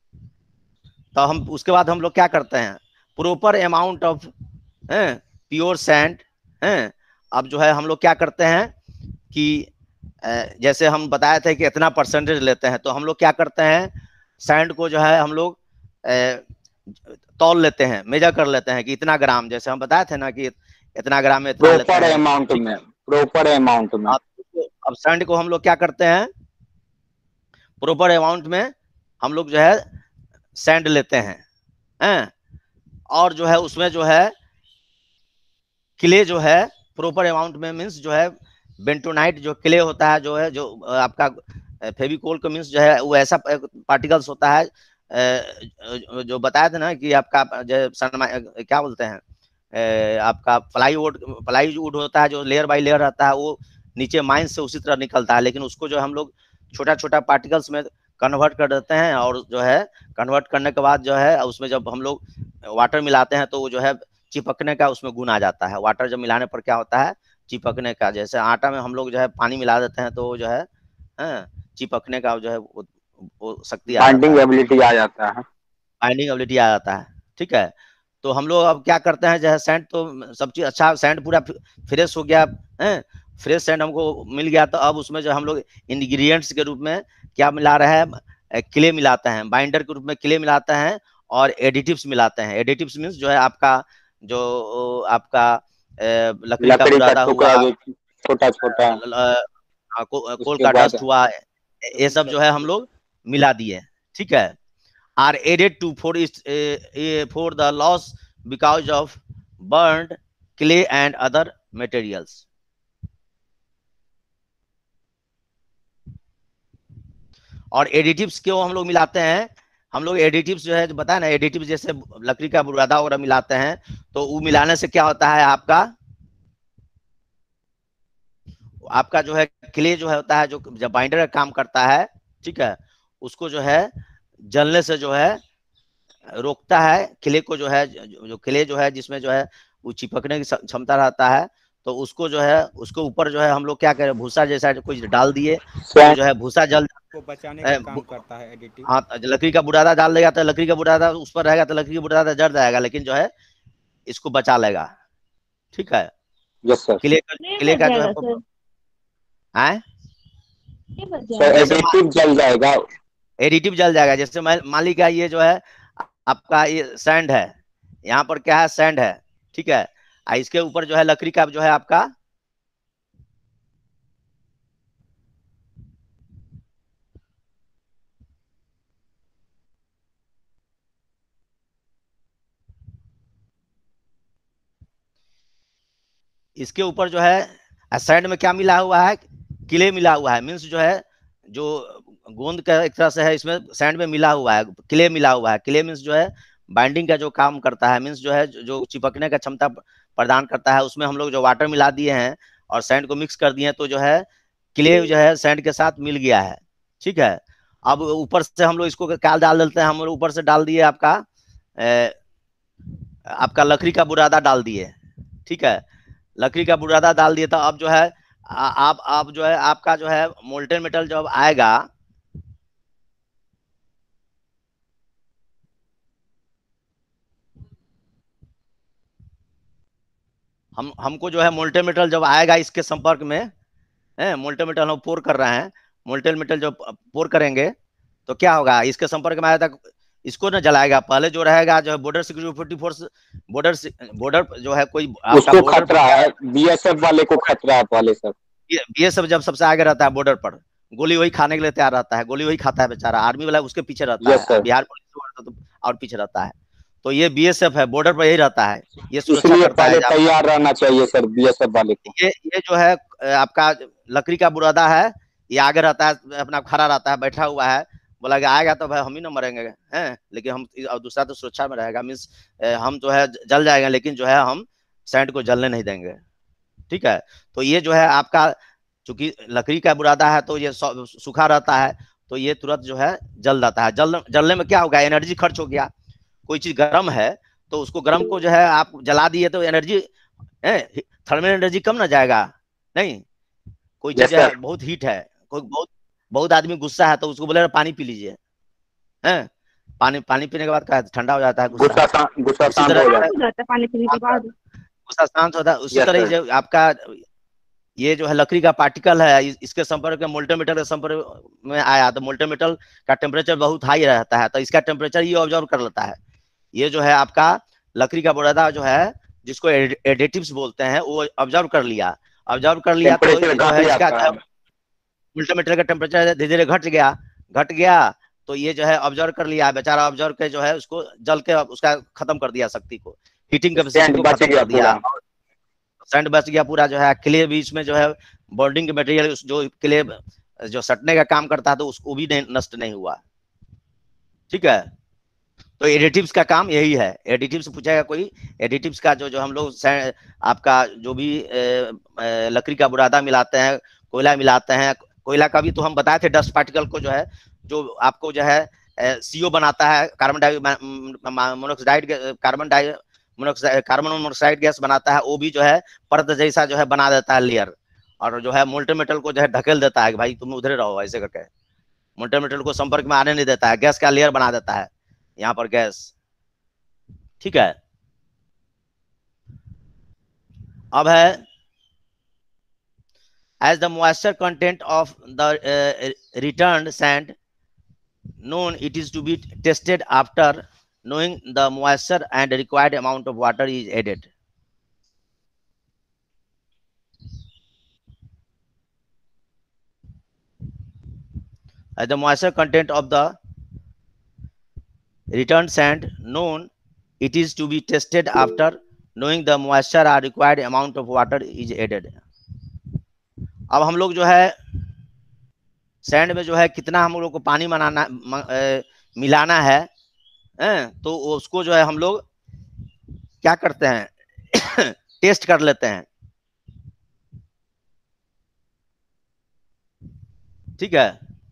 तो हम उसके बाद हम लोग क्या करते हैं, proper amount of pure sand अब जो है हम लोग क्या करते हैं कि जैसे हम बताए थे कि इतना परसेंटेज लेते हैं, तो हम लोग क्या करते हैं, सैंड को जो है हम लोग तौल लेते हैं, मेजर कर लेते हैं कि इतना ग्राम, जैसे हम बताए थे ना कि इतना ग्राम में इतना लेते हैं, प्रॉपर अमाउंट में। अब सैंड को हम लोग क्या करते हैं, प्रॉपर अमाउंट में हम लोग जो है सैंड लेते हैं, और जो है उसमें जो है क्ले जो है प्रॉपर अमाउंट में, मीन्स जो है बेंटोनाइट जो क्ले होता है, जो है जो आपका फेविकोल का मीन्स जो है वो ऐसा पार्टिकल्स होता है जो बताया था ना कि आपका क्या बोलते हैं, आपका प्लाईवुड होता है जो लेयर बाय लेयर रहता है, वो नीचे माइन से उसी तरह निकलता है, लेकिन उसको जो हम लोग छोटा छोटा पार्टिकल्स में कन्वर्ट कर देते हैं, और जो है कन्वर्ट करने के बाद जो है उसमें जब हम लोग वाटर मिलाते हैं तो वो जो है चिपकने का उसमें गुण आ जाता है। वाटर जब मिलाने पर क्या होता है, चिपकने का, जैसे आटा में हम लोग जो है पानी मिला देते हैं तो जो है चिपकने का जो है वो शक्ति बाइंडिंग एबिलिटी आ जाता है, बाइंडिंग एबिलिटी आ जाता है, ठीक है। तो हम लोग अब क्या करते हैं, जो है सैंड तो सब चीज अच्छा, सैंड पूरा फ्रेश हो गया है, फ्रेश सैंड हमको मिल गया, तो अब उसमें जो हम लोग इंग्रेडिएंट्स के रूप में क्या मिला रहे हैं, क्ले मिलाते हैं, बाइंडर के रूप में क्ले मिलाते हैं, और एडिटिव्स मिलाते हैं। एडिटिव्स मीन्स जो है आपका जो आपका लकड़ी का बुरादा हुआ, छोटा छोटा कोल का डस्ट हुआ, ये सब जो है हम लोग मिला दिए, ठीक है। Are added to for the loss because of burned clay and other materials. और एडिटिव्स क्यों हम लोग मिलाते हैं, हम लोग एडिटिव्स जो है जो बताया ना, एडिटिव्स जैसे लकड़ी का बुरादा वगैरह मिलाते हैं, तो वो मिलाने से क्या होता है, आपका जो है क्ले जो है होता है, जो जब बाइंडर का काम करता है, ठीक है, उसको जो है जलने से जो है रोकता है, क्ले को जो है, जो क्ले जो है जिसमें जो है वो चिपकने की क्षमता रहता है, तो उसको जो है उसको ऊपर जो है हम लोग क्या करें, भूसा जैसा कुछ डाल दिए, तो जो है भूसा जल को बचाने का काम करता है एडिटिव। हाँ, लकड़ी का बुरादा डाल देगा तो लकड़ी का बुरादा उस पर रहेगा तो लकड़ी का बुरादा जड़ जाएगा, लेकिन जो है इसको बचा लेगा, ठीक है। क्ले का जो है एडिटिव जल जाएगा, एडिटिव जल जाएगा। जैसे मान लीजिए ये जो है आपका ये सैंड है, यहाँ पर क्या है, सैंड है, ठीक है, इसके ऊपर जो है लकड़ी का जो है आपका इसके ऊपर जो है सैंड में क्या मिला हुआ है, क्ले मिला हुआ है, मीन्स जो है जो गोंद का एक तरह से है, इसमें सैंड में मिला हुआ है, क्ले मिला हुआ है। क्ले मीन्स जो है बाइंडिंग का जो काम करता है, मीन्स जो है जो चिपकने का क्षमता प्रदान करता है, उसमें हम लोग जो वाटर मिला दिए हैं और सैंड को मिक्स कर दिए हैं, तो जो है क्ले जो है सैंड के साथ मिल गया है, ठीक है। अब ऊपर से हम लोग इसको क्या डाल देते हैं, हम लोग ऊपर से डाल दिए आपका आपका लकड़ी का बुरादा डाल दिए, ठीक है, लकड़ी का बुरादा डाल दिए, तो अब जो है आप जो है आपका जो है मोल्टेन मेटल जब आएगा, हमको जो है मोल्टेन मेटल जब आएगा इसके संपर्क में, मोल्टेन मेटल हम पोर कर रहे हैं, मोल्टेन मेटल जब पोर करेंगे तो क्या होगा, इसके संपर्क में आया तक इसको ना जलाएगा, पहले जो रहेगा जो है बॉर्डर सिक्योरिटी फोर्स, बॉर्डर जो है कोई उसको खतरा है, बीएसएफ वाले को खतरा है पहले सर। बीएसएफ जब सबसे आगे रहता है बॉर्डर पर, गोली वही खाने के लिए तैयार रहता है, गोली वही खाता है बेचारा, आर्मी वाला उसके पीछे रहता है, बिहार पुलिस और पीछे रहता है, तो ये बीएसएफ है, बॉर्डर पर यही रहता है, ये सुरक्षा करता है, तैयार रहना चाहिए सर बीएसएफ वाले को। ये जो है आपका लकड़ी का बुरादा है, ये आगे रहता है, अपना खड़ा रहता है, बैठा हुआ है, बोला कि आएगा तो भाई हम ही ना मरेंगे, हैं, लेकिन हम दूसरा तो सुरक्षा में रहेगा, मीन्स हम जो है जल जाएंगे, लेकिन जो है हम सैंड को जलने नहीं देंगे, ठीक है। तो ये जो है आपका चूंकि लकड़ी का बुरादा है तो ये सूखा रहता है, तो ये तुरंत जो है जल जाता है, जलने में क्या होगा, एनर्जी खर्च हो गया, कोई चीज गर्म है तो उसको गर्म को जो है आप जला दिए तो एनर्जी, थर्मल एनर्जी कम ना जाएगा, नहीं, कोई चीज है बहुत हीट है, कोई बहुत आदमी गुस्सा है तो उसको बोले पानी पी लीजिए, हैं, पानी पीने के बाद क्या ठंडा हो जाता है, गुस्सा शांत हो जाता है, पानी पीने के बाद गुस्सा शांत होता है। उसी तरह जो आपका ये जो है लकड़ी का पार्टिकल है, इसके संपर्क में मोल्टेन मेटल के संपर्क में आया तो मोल्टेन मेटल का टेम्परेचर बहुत हाई रहता है, तो इसका टेम्परेचर ये ऑब्जर्व कर लेता है, ये जो है आपका लकड़ी का बुरादा जो है जिसको एडिटिव्स बोलते हैं वो ऑब्जर्व कर लिया तो जो है इसका मोल्टेन मेटल का टेम्परेचर धीरे धीरे घट गया, तो ये जो है ऑब्जर्व कर लिया बेचारा, ऑब्जर्व के जो है उसको जल के उसका खत्म कर दिया, शक्ति को, हीटिंग कैपेसिटी को खत्म कर दिया, सैंड बच गया पूरा, जो है क्ले बीच में जो है बॉन्डिंग मटेरियल जो क्ले जो सटने का काम करता है तो उसको भी नष्ट नहीं हुआ, ठीक है। तो एडिटिव्स का काम यही है, एडिटिव्स पूछेगा कोई, एडिटिव्स का जो हम लोग आपका जो भी लकड़ी का बुरादा मिलाते हैं, कोयला मिलाते हैं, कोयला का भी तो हम बताए थे डस्ट पार्टिकल को जो है जो आपको जो है CO बनाता है, कार्बन मोनोऑक्साइड गैस बनाता है, वो भी जो है परत जैसा जो है बना देता है लेयर, और जो है मोल्टेन मेटल को जो है ढकेल देता है कि भाई तुम उधर रहो, ऐसे करके मोल्टेन मेटल को संपर्क में आने नहीं देता है, गैस का लेयर बना देता है यहाँ पर गैस, ठीक है। अब है as the moisture content of the returned sand known, it is to be tested after knowing the moisture and required amount of water is added. As the moisture content of the returned sand known, it is to be tested after knowing the moisture or required amount of water is added. अब हम लोग जो है सैंड में जो है कितना हम लोग को पानी मिलाना है, तो उसको जो है हम लोग क्या करते हैं टेस्ट कर लेते हैं, ठीक है।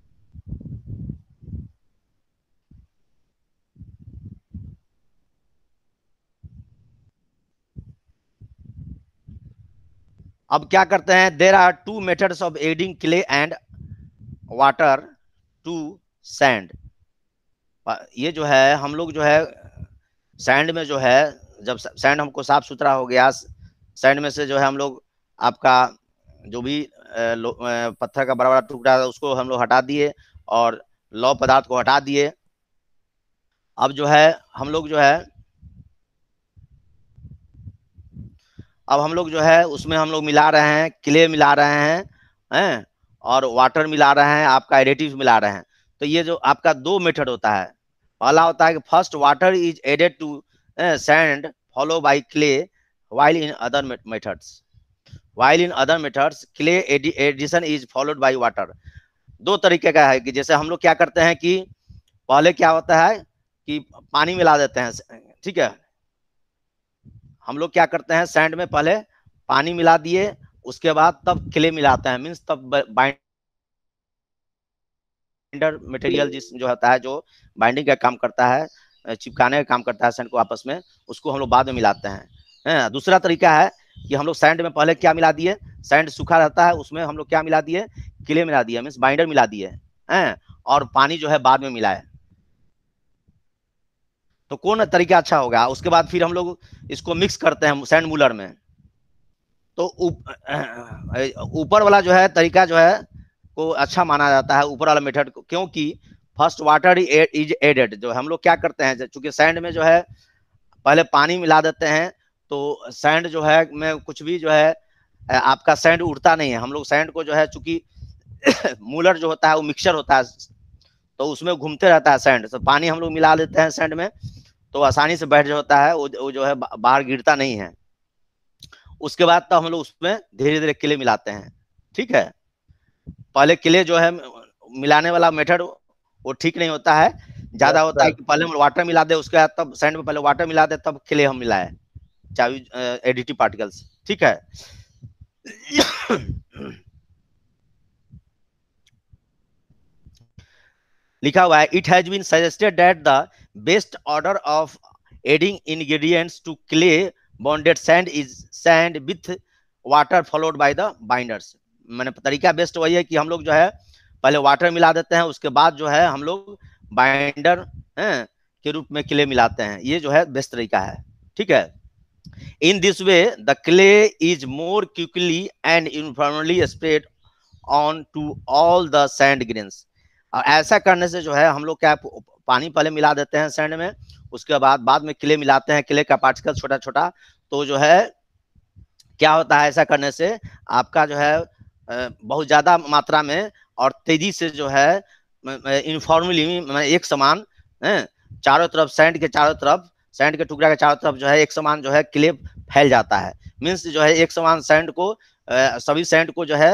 अब क्या करते हैं, there are 2 methods of adding clay and water to sand. ये जो है हम लोग जो है सैंड में जो है जब सैंड हमको साफ सुथरा हो गया, सैंड में से जो है हम लोग आपका जो भी पत्थर का बड़ा बड़ा टुकड़ा उसको हम लोग हटा दिए और लौह पदार्थ को हटा दिए। अब जो है हम लोग जो है उसमें हम लोग मिला रहे हैं, क्ले मिला रहे हैं और वाटर मिला रहे हैं, आपका एडिटिव मिला रहे हैं। तो ये जो आपका 2 मेथड होता है, पहला होता है कि first water is added to sand follow by clay, while in other methods clay addition is followed by water। 2 तरीके का है कि जैसे हम लोग क्या करते हैं कि पहले क्या होता है कि पानी मिला देते हैं, ठीक है, हम लोग क्या करते हैं सैंड में पहले पानी मिला दिए, उसके बाद तब क्ले मिलाते हैं, मीन्स तब बाइंडर मटेरियल जो होता है जो बाइंडिंग का काम करता है, चिपकाने का काम करता है सैंड को आपस में, उसको हम लोग बाद में मिलाते हैं। दूसरा तरीका है कि हम लोग सैंड में पहले क्या मिला दिए, सैंड सूखा रहता है उसमें हम लोग क्या मिला दिए, क्ले मिला दिए, मीन्स बाइंडर मिला दिए हैं, और पानी जो है बाद में मिलाए। तो कौन तरीका अच्छा होगा? उसके बाद फिर हम लोग इसको मिक्स करते हैं सैंड मूलर में। तो ऊपर वाला जो है तरीका जो है को अच्छा माना जाता है, ऊपर वाला मेथड को, क्योंकि फर्स्ट वाटर इज एडेड। जो हम लोग क्या करते हैं, चूंकि सैंड में जो है पहले पानी मिला देते हैं, तो सैंड जो है में कुछ भी जो है आपका सैंड उड़ता नहीं है। हम लोग सैंड को जो है चूंकि मूलर जो होता है वो मिक्सचर होता है, तो उसमें घूमते रहता है सैंड। तो पानी हम लोग मिला देते हैं सैंड में, तो आसानी से बैठ जाता है, वो जो है बाहर गिरता नहीं है। उसके बाद तो हम लोग उसमें धीरे धीरे क्ले मिलाते हैं। ठीक है, पहले क्ले जो है मिलाने वाला मेथड वो ठीक नहीं होता है, ज्यादा होता है कि पहले हम वाटर मिला दे, उसके बाद तब सैंड में पहले वाटर मिला दे, तब क्ले हम मिलाए, चाहे एडिटिव पार्टिकल्स। ठीक है, लिखा हुआ है, it has been suggested that the best order of adding ingredients to clay bonded sand is sand with water followed by the binders. मैंने तरीका बेस्ट वही है कि हम लोग जो है पहले वाटर मिला देते हैं, उसके बाद जो है हम लोग बाइंडर के रूप में क्ले मिलाते हैं। ये जो है बेस्ट तरीका है। ठीक है, in this way the clay is more quickly and uniformly spread on to all the sand grains. और ऐसा करने से जो है हम लोग क्या पानी पहले मिला देते हैं सैंड में, उसके बाद में क्ले मिलाते हैं, क्ले का पार्टिकल छोटा छोटा। तो जो है क्या होता है, ऐसा करने से आपका जो है बहुत ज्यादा मात्रा में और तेजी से जो है यूनिफॉर्मली एक समान चारों तरफ सैंड के चारों तरफ, सैंड के टुकड़ा के चारों तरफ जो है एक समान जो है क्ले फैल जाता है। मीन्स जो है एक समान सैंड को सभी सैंड को जो है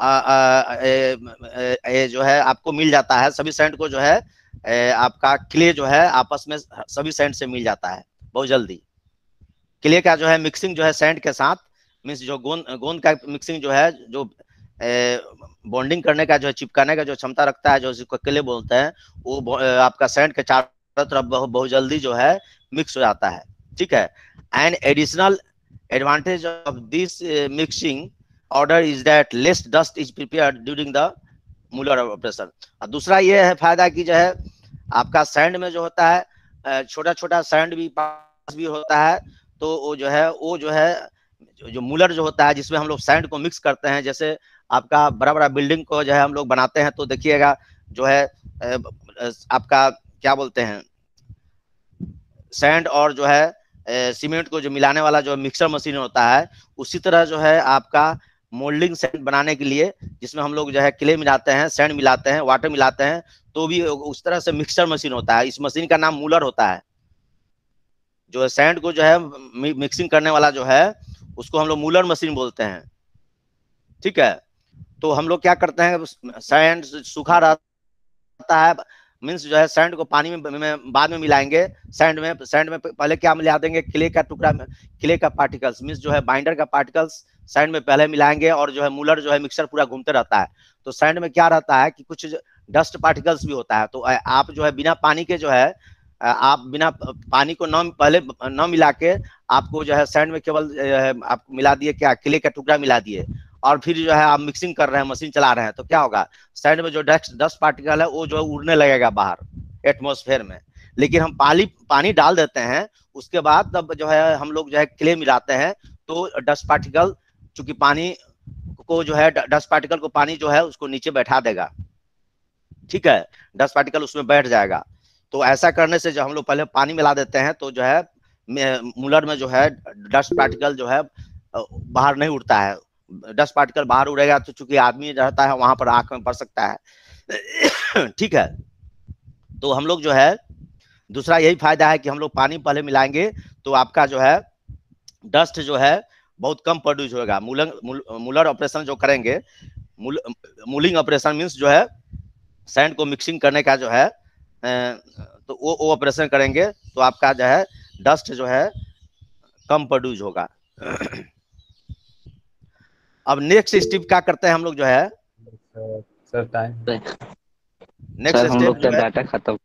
जो है आपको मिल जाता है, सभी सैंड को जो है आपका क्ले जो है आपस में सभी सैंड से मिल जाता है बहुत जल्दी। क्ले का जो है मिक्सिंग जो है सैंड के साथ, मीन्स जो गोंद का मिक्सिंग जो है, जो बॉन्डिंग करने का जो है, चिपकाने का जो क्षमता रखता है, जो इसको क्ले बोलते हैं, वो आपका सैंड के चारों तरफ बहुत जल्दी जो है मिक्स हो जाता है। ठीक है, and additional advantage of this mixing order is that less dust is prepared during the muller operation. और दूसरा ये है फायदा कि जो है आपका सैंड में जो होता है छोटा छोटा सैंड भी पास भी होता है, तो वो जो है जो मूलर जो होता है जिसमें हम लोग सैंड को मिक्स करते हैं, जैसे आपका बड़ा बड़ा बिल्डिंग को जो है हम लोग बनाते हैं, तो देखिएगा जो है आपका क्या बोलते हैं, सैंड और जो है सीमेंट को जो मिलाने वाला जो मिक्सर मशीन होता है, उसी तरह जो है आपका मोल्डिंग सैंड बनाने के लिए, जिसमें हम लोग जो है क्ले मिलाते हैं, सैंड मिलाते हैं, वाटर मिलाते हैं, तो भी उस तरह से मिक्सर मशीन होता है। इस मशीन का नाम मूलर होता है। जो है सैंड को जो है मिक्सिंग करने वाला जो है उसको हम लोग मूलर मशीन बोलते हैं। ठीक है, तो हम लोग क्या करते हैं, सैंड सूखा रहता है, मीन्स जो है सैंड को पानी में बाद में मिलाएंगे, सैंड में पहले क्या मिला देंगे, क्ले का टुकड़ा, क्ले का पार्टिकल्स, मीन्स जो है बाइंडर का पार्टिकल्स सैंड में पहले मिलाएंगे, और जो है मूलर जो है मिक्सर पूरा घूमते रहता है। तो सैंड में क्या रहता है कि कुछ डस्ट पार्टिकल्स भी होता है, तो आप जो है बिना पानी के जो है आप बिना पानी को पहले न मिला के आपको जो है सैंड में केवल आप मिला दिए, क्या क्ले का टुकड़ा मिला दिए, और फिर जो है आप मिक्सिंग कर रहे हैं, मशीन चला रहे हैं, तो क्या होगा, सैंड में जो डस्ट पार्टिकल है वो जो है उड़ने लगेगा बाहर एटमॉस्फेयर में। लेकिन हम पानी डाल देते हैं, उसके बाद तब जो है हम लोग जो है क्ले मिलाते हैं, तो डस्ट पार्टिकल, चूंकि पानी को जो है डस्ट पार्टिकल को पानी जो है उसको नीचे बैठा देगा। ठीक है, डस्ट पार्टिकल उसमें बैठ जाएगा। तो ऐसा करने से जो हम लोग पहले पानी मिला देते हैं, तो जो है मूलर में जो है डस्ट पार्टिकल जो है बाहर नहीं उड़ता है। डस्ट पार्टिकल बाहर उड़ेगा तो चूंकि आदमी रहता है वहां पर आंख में पड़ सकता है। ठीक है, तो हम लोग जो है दूसरा यही फायदा है कि हम लोग पानी पहले मिलाएंगे, तो आपका जो है डस्ट जो है बहुत कम प्रोड्यूस होगा। मूलर ऑपरेशन जो करेंगे, मूलिंग ऑपरेशन मीन्स जो है सैंड को मिक्सिंग करने का जो है, तो वो ऑपरेशन करेंगे, तो आपका जो है डस्ट जो है कम प्रोड्यूस होगा। अब नेक्स्ट स्टेप क्या करते हैं हम लोग जो है, सर टाइम सर नेक्स्ट हम लोग स्टेप का जो है डाटा खत्म।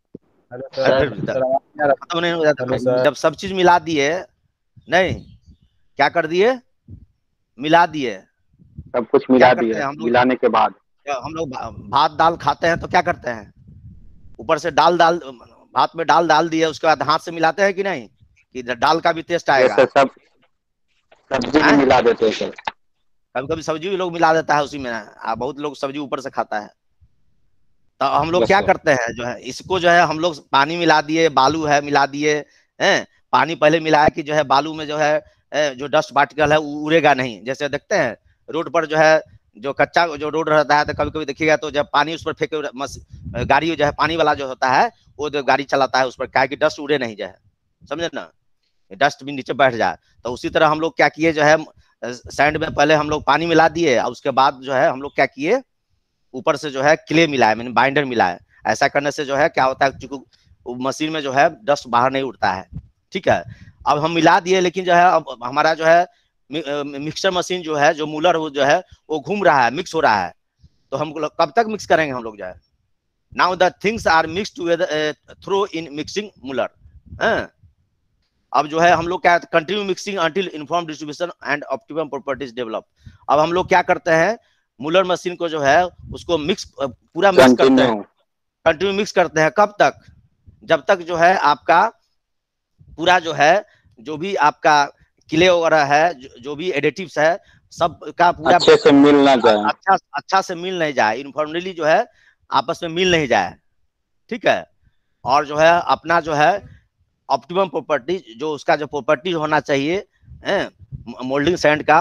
हेलो फिर सर, सर आवाज नहीं आ रहा। खत्म नहीं हो जाता। Hello sir. जब सब चीज मिला दिए, नहीं क्या कर दिए, मिला दिए, सब कुछ क्या मिला करते दिए हैं हम लोग, मिलाने के बाद। हम लोग भात दाल खाते हैं तो क्या करते हैं, ऊपर से डाल डाल भात में डाल डाल दिए, उसके बाद हाथ से मिलाते हैं कि नहीं, कि दाल का भी टेस्ट आएगा। जैसे सब सब्जी में मिला देते हैं सर। कभी कभी सब्जी भी लोग मिला देता है उसी में, बहुत लोग सब्जी ऊपर से खाता है। तो हम लोग यस क्या सर। करते हैं जो है, इसको जो है हम लोग पानी मिला दिए, बालू है मिला दिए हैं, पानी पहले मिलाया कि जो है बालू में जो है जो डस्ट पार्टिकल है वो उड़ेगा नहीं। जैसे देखते हैं रोड पर जो है, जो कच्चा जो रोड रहता है तो कभी कभी देखिएगा तो जब पानी उस पर फेंके, गाड़ी जो है पानी वाला जो होता है वो जो गाड़ी चलाता है उस पर क्या कि डस्ट उड़े नहीं जाए, समझे ना, डस्ट भी नीचे बैठ जाए। तो उसी तरह हम लोग क्या किए जो है, सैंड में पहले हम लोग पानी मिला दिए और उसके बाद जो है हम लोग क्या किए, ऊपर से जो है क्ले मिलाए, मैंने बाइंडर मिलाए। ऐसा करने से जो है क्या होता है, चूंकि मशीन में जो है डस्ट बाहर नहीं उड़ता है। ठीक है, अब हम मिला दिए, लेकिन जो है अब हमारा जो है मिक्सर मशीन जो है, जो मूलर वो जो है वो घूम रहा है, मिक्स हो रहा है। तो हम कब तक मिक्स करेंगे हम लोग जो है, now the things are mix together through in mixing muller. अब जो है हम लोग क्या, continue mixing until uniform distribution and optimum properties develop. अब हम लोग क्या करते हैं, मूलर मशीन को जो है उसको मिक्स पूरा मिक्स करते हैं, कंटिन्यू मिक्स करते हैं। कब तक, जब तक जो है आपका पूरा जो है, जो भी आपका किले वगैरह है, जो भी एडिटिव्स है, सब का पूरा अच्छे से मिल ना जाए। अच्छा से मिल नहीं जाए, यूनिफॉर्मली जो है आपस में मिल नहीं जाए। ठीक है, और जो है अपना जो है ऑप्टिमम प्रॉपर्टी, जो उसका जो प्रॉपर्टी होना चाहिए मोल्डिंग सैंड का,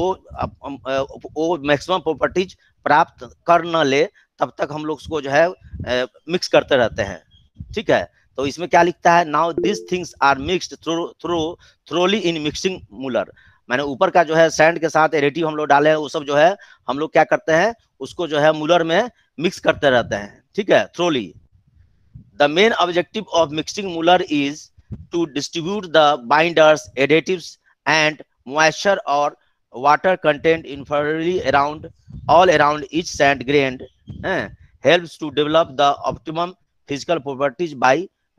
वो मैक्सिमम प्रॉपर्टीज प्राप्त कर न ले, तब तक हम लोग उसको जो है मिक्स करते रहते हैं। ठीक है, तो इसमें क्या लिखता है, now this things are mixed thoroughly in mixing muller. मैंने ऊपर का जो है सैंड के साथ एडिटिव हम लोग डाले हैं, वो सब जो है हम लोग क्या करते हैं, उसको जो है मूलर में मिक्स करते रहते हैं। ठीक है, thoroughly. The main objective of mixing muller is to distribute the binders, additives and moisture or water content uniformly around all around each sand grain, helps to develop the optimum physical properties by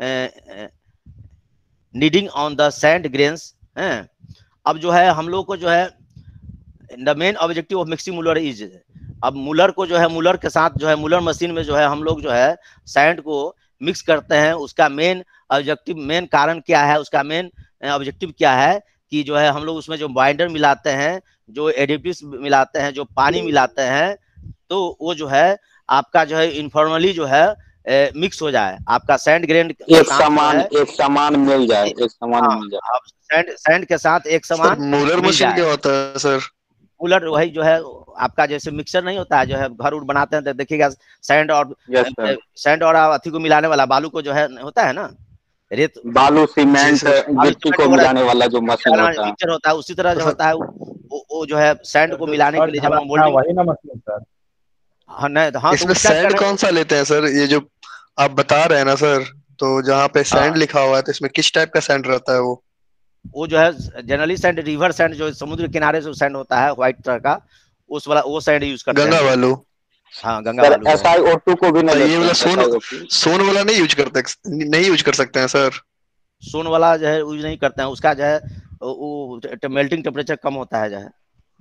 kneading on the sand grains। अब जो है हम लोग को जो है the main objective of mixing muller is, अब मूलर को जो है मूलर के साथ जो है मूलर मशीन में जो है हम लोग जो है सैंड को मिक्स करते हैं। उसका मेन ऑब्जेक्टिव, मेन कारण क्या है, उसका मेन ऑब्जेक्टिव क्या है कि जो है हम लोग उसमें जो बाइंडर मिलाते हैं, जो एडिटिव्स मिलाते हैं, जो पानी मिलाते हैं, तो वो जो है आपका जो है इनफॉर्मली जो है मिक्स हो जाए, आपका सैंड ग्रेन एक समान मिल जाए, एक समान मिल जाए। सैंड के साथ एक समान मूलर मिल मशीन जाए। क्या होता है सर? कूलर वही जो है आपका, जैसे मिक्सर नहीं होता है, जो है घर उड़ बनाते हैं तो देखिएगा सैंड और सैंड और अथी को मिलाने वाला, बालू को जो है होता है ना, रेत बालू सीमेंट गिट्टी को मिलाने वाला जो मशीन होता है, मिक्सचर होता है, उसी तरह जो होता है वो जो है सैंड को मिलाने के लिए जब हम हाँ, वही ना मशीन सर। हाँ, इसमें सैंड कौन सा लेते हैं सर? ये जो आप बता रहे हैं ना सर, तो जहाँ पे सैंड लिखा हुआ है तो इसमें किस टाइप का सैंड रहता है? वो जो है जनरली सैंड, रिवर सैंड, जो समुद्र किनारे से सैंड होता है व्हाइट तरह का, उस वाला वो सैंड यूज करते हैं। गंगा बालू। हाँ, गंगा बालू। SiO2 को भी नहीं, ये वाला सोन वाला नहीं यूज कर सकते हैं सर? सोन वाला जो है यूज नहीं करते हैं, उसका जो है वो मेल्टिंग टेम्परेचर कम होता है जो है।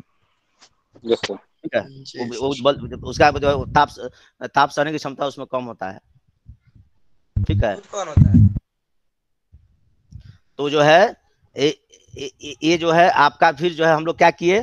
ठीक है, उसका जो है ताप सहने की क्षमता उसमें कम होता है। ठीक है, तो जो है ये जो है आपका, फिर जो है हम लोग क्या किए,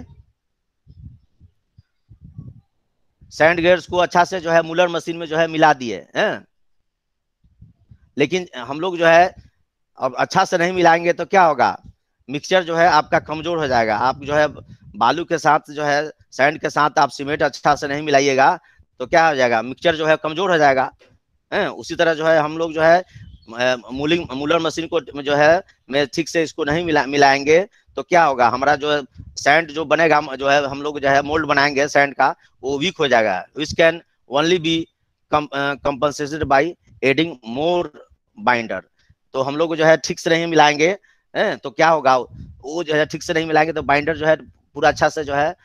सैंड ग्रेड्स को अच्छा से जो है मूलर मशीन में जो है मिला दिए हैं। लेकिन हम लोग जो है अब अच्छा से नहीं मिलाएंगे तो क्या होगा, मिक्सचर जो है आपका कमजोर हो जाएगा। आप जो है बालू के साथ जो है सैंड के साथ आप सीमेंट अच्छा से नहीं मिलाइएगा तो क्या हो जाएगा, मिक्सचर जो है कमजोर हो जाएगा। उसी तरह जो है हम लोग जो है मूलर मशीन को जो है मैं ठीक से इसको नहीं मिलाएंगे तो क्या होगा, हमारा जो है सैंड जो बनेगा, जो है हम लोग जो है मोल्ड बनाएंगे सैंड का, वो वीक हो जाएगा। Which can only be compensated by adding more binder. तो हम लोग जो है ठीक से नहीं मिलाएंगे तो क्या होगा, वो जो है ठीक से नहीं मिलाएंगे तो बाइंडर जो है पूरा अच्छा से जो है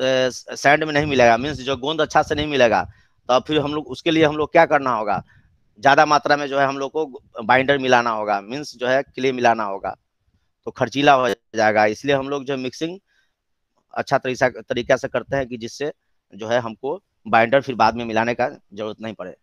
सैंड में नहीं मिलेगा, मीन्स जो गोंद अच्छा से नहीं मिलेगा। तो फिर हम लोग उसके लिए हम लोग क्या करना होगा, ज्यादा मात्रा में जो है हम लोग को बाइंडर मिलाना होगा, मीन्स जो है क्ले मिलाना होगा, तो खर्चीला हो जाएगा। इसलिए हम लोग जो मिक्सिंग अच्छा तरीका से करते हैं कि जिससे जो है हमको बाइंडर फिर बाद में मिलाने का जरूरत नहीं पड़े।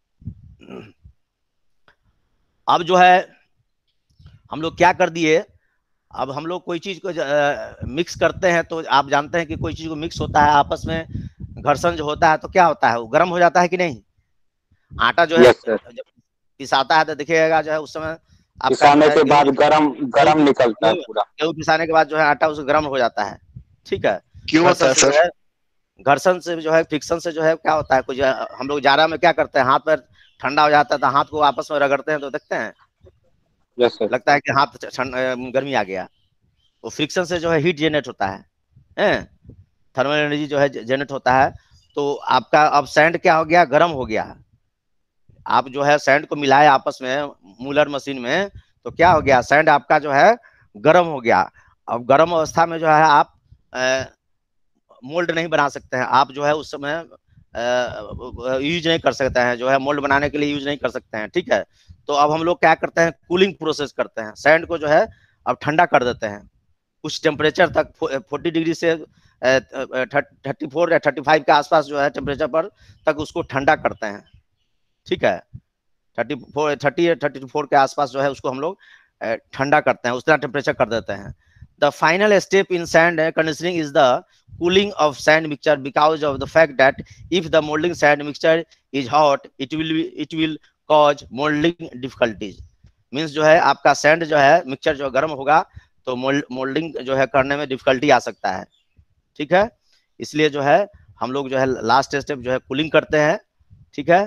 अब जो है हम लोग क्या कर दिए, अब हम लोग कोई चीज को मिक्स करते हैं तो आप जानते हैं कि कोई चीज को मिक्स होता है आपस में घर्षण जो होता है तो क्या होता है, वो गर्म हो जाता है कि नहीं। आटा जो है यस सर, जब पिसाता है तो देखिएगा जो है उस समय आपका जो पिसाने है के बाद गेहूं गरम निकलता है पूरा। गेहूं पिसाने के बाद जो है आटा उसको गर्म हो जाता है, ठीक है। क्यों होता है घर्षण से जो सर? है घर्षण से जो है फ्रिक्शन से जो है क्या होता है, कुछ हम लोग जाड़ा में क्या करते हैं, हाथ पैर ठंडा हो जाता है तो हाथ को आपस में रगड़ते हैं तो देखते हैं यस सर, लगता है कि हाथ गर्मी आ गया। तो फ्रिक्शन से जो है हीट जनरेट होता है, थर्मल एनर्जी जो है जनरेट होता है। तो आपका अब सैंड क्या हो गया, गर्म हो गया। आप जो है सैंड को मिलाए आपस में मूलर मशीन में तो क्या हो गया, सैंड आपका जो है गर्म हो गया। अब गर्म अवस्था में जो है आप मोल्ड नहीं बना सकते हैं, आप जो है उस समय यूज नहीं कर सकते हैं, जो है मोल्ड बनाने के लिए यूज नहीं कर सकते हैं, ठीक है। तो अब हम लोग क्या करते हैं, कूलिंग प्रोसेस करते हैं, सैंड को जो है अब ठंडा कर देते हैं कुछ टेम्परेचर तक, 40 डिग्री से 34 या 35 के आसपास जो है टेम्परेचर पर तक उसको ठंडा करते हैं, ठीक है। 30 या 34 के आसपास जो है उसको हम लोग ठंडा करते हैं, उतना टेम्परेचर कर देते हैं। The final step in sand conditioning is the cooling of sand mixture because of the fact that if the molding sand mixture is hot, it will cause molding difficulties. Means जो है आपका सैंड जो है मिक्सचर जो गर्म होगा तो मोल्डिंग जो है करने में डिफिकल्टी आ सकता है, ठीक है। इसलिए जो है हम लोग जो है लास्ट स्टेप जो है कूलिंग करते हैं, ठीक है।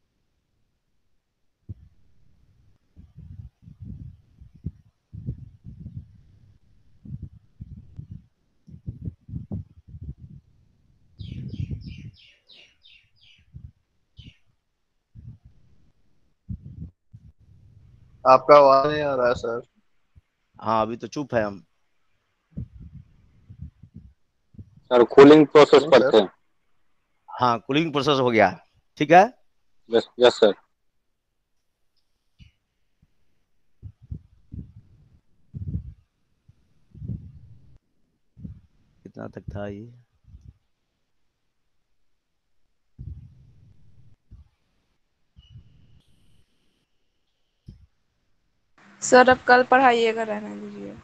आपका आवाज नहीं आ रहा है सर। हाँ अभी तो चुप है हम। सर कूलिंग प्रोसेस नहीं करते सर, हैं। हाँ कूलिंग प्रोसेस हो गया, ठीक है। यस यस सर, कितना तक था ये, सर अब कल पढ़ाइएगा, रहने दीजिए।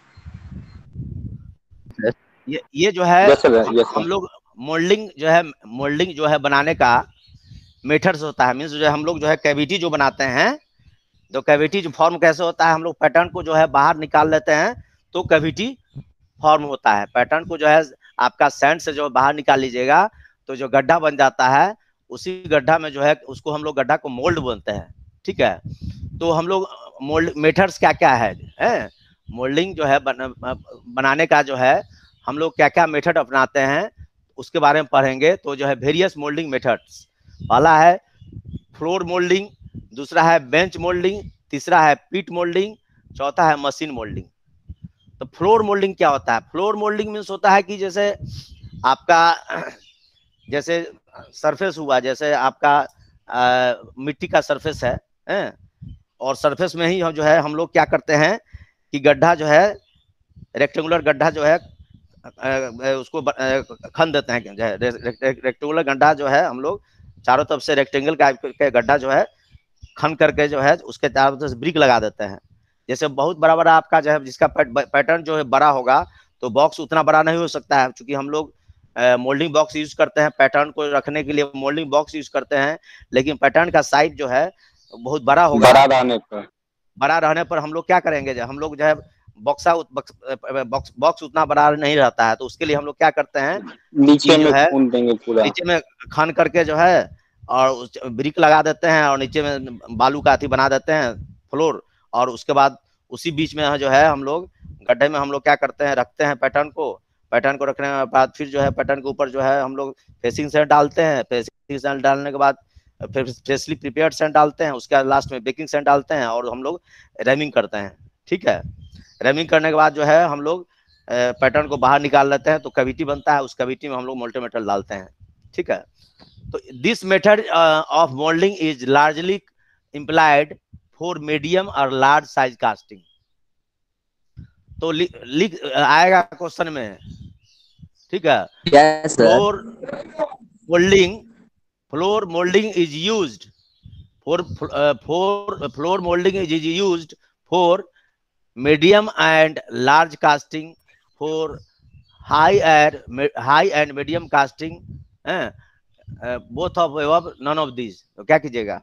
ये जो है यस सर, यस हम सर, लोग मोल्डिंग जो है बनाने का मेथड्स होता है। मीन्स जो है हम लोग जो है कैविटी जो बनाते हैं, तो कैविटी जो फॉर्म कैसे होता है, हम लोग पैटर्न को जो है बाहर निकाल लेते हैं तो कैविटी फॉर्म होता है। पैटर्न को जो है आपका सैंड से जो बाहर निकाल लीजिएगा तो जो गड्ढा बन जाता है, उसी गड्ढा में जो है उसको हम लोग गड्ढा को मोल्ड बोलते हैं, ठीक है। तो हम लोग मोल्ड मेथड्स क्या क्या है, मोल्डिंग जो है बनाने का जो है हम लोग क्या क्या मेथड अपनाते हैं उसके बारे में पढ़ेंगे। तो जो है वेरियस मोल्डिंग मेथड्स, पहला है फ्लोर मोल्डिंग, दूसरा है बेंच मोल्डिंग, तीसरा है पीट मोल्डिंग, चौथा है मशीन मोल्डिंग। तो फ्लोर मोल्डिंग क्या होता है, फ्लोर मोल्डिंग मीन्स होता है कि जैसे आपका जैसे सरफेस हुआ, जैसे आपका मिट्टी का सरफेस है, और सरफेस में ही हम जो है हम लोग क्या करते हैं कि गड्ढा जो है रेक्टेंगुलर गड्ढा जो है उसको खन देते हैं, जो है रेक्टेंगुलर गड्ढा जो है हम लोग चारों तरफ से रेक्टेंगल का गड्ढा जो है खन करके जो है उसके चारों तरफ से ब्रिक लगा देते हैं। जैसे बहुत बड़ा बड़ा आपका जो है जिसका पैटर्न जो है बड़ा होगा तो बॉक्स उतना बड़ा नहीं हो सकता है, क्योंकि हम लोग मोल्डिंग बॉक्स यूज करते हैं, पैटर्न को रखने के लिए मोल्डिंग बॉक्स यूज करते हैं। लेकिन पैटर्न का साइज जो है बहुत बड़ा होगा, बड़ा रहने पर हम लोग क्या करेंगे, जब हम लोग जो है बॉक्स उतना बड़ा नहीं रहता है, तो उसके लिए हम लोग क्या करते हैं नीचे में है खून देंगे पूरा, नीचे में खन करके जो है और ब्रिक लगा देते हैं और नीचे में बालू का अथी बना देते हैं फ्लोर, और उसके बाद उसी बीच में जो है हम लोग गड्ढे में हम लोग क्या करते हैं रखते हैं पैटर्न को रखने के बाद फिर जो है पैटर्न के ऊपर जो है हम लोग फेसिंग सैंड डालते हैं, फेसिंग सैंड डालने के बाद फिर फ्रेशली प्रिपेयर्ड सैंड डालते हैं, उसके बाद लास्ट में बेकिंग सैंड डालते हैं और हम लोग रैमिंग करते हैं, ठीक है। रैमिंग करने के बाद जो है हम लोग पैटर्न को बाहर निकाल लेते हैं तो कैविटी बनता है, उस कैविटी में हम लोग मोल्टेड मेटल डालते हैं, ठीक है। तो this method of moulding is largely implied for medium or large size casting. तो लिख आएगा क्वेश्चन में, ठीक है। Yes, sir. Floor molding is used for floor molding is used for medium and large casting, for high and medium casting, both of above, none of these. तो क्या कीजिएगा?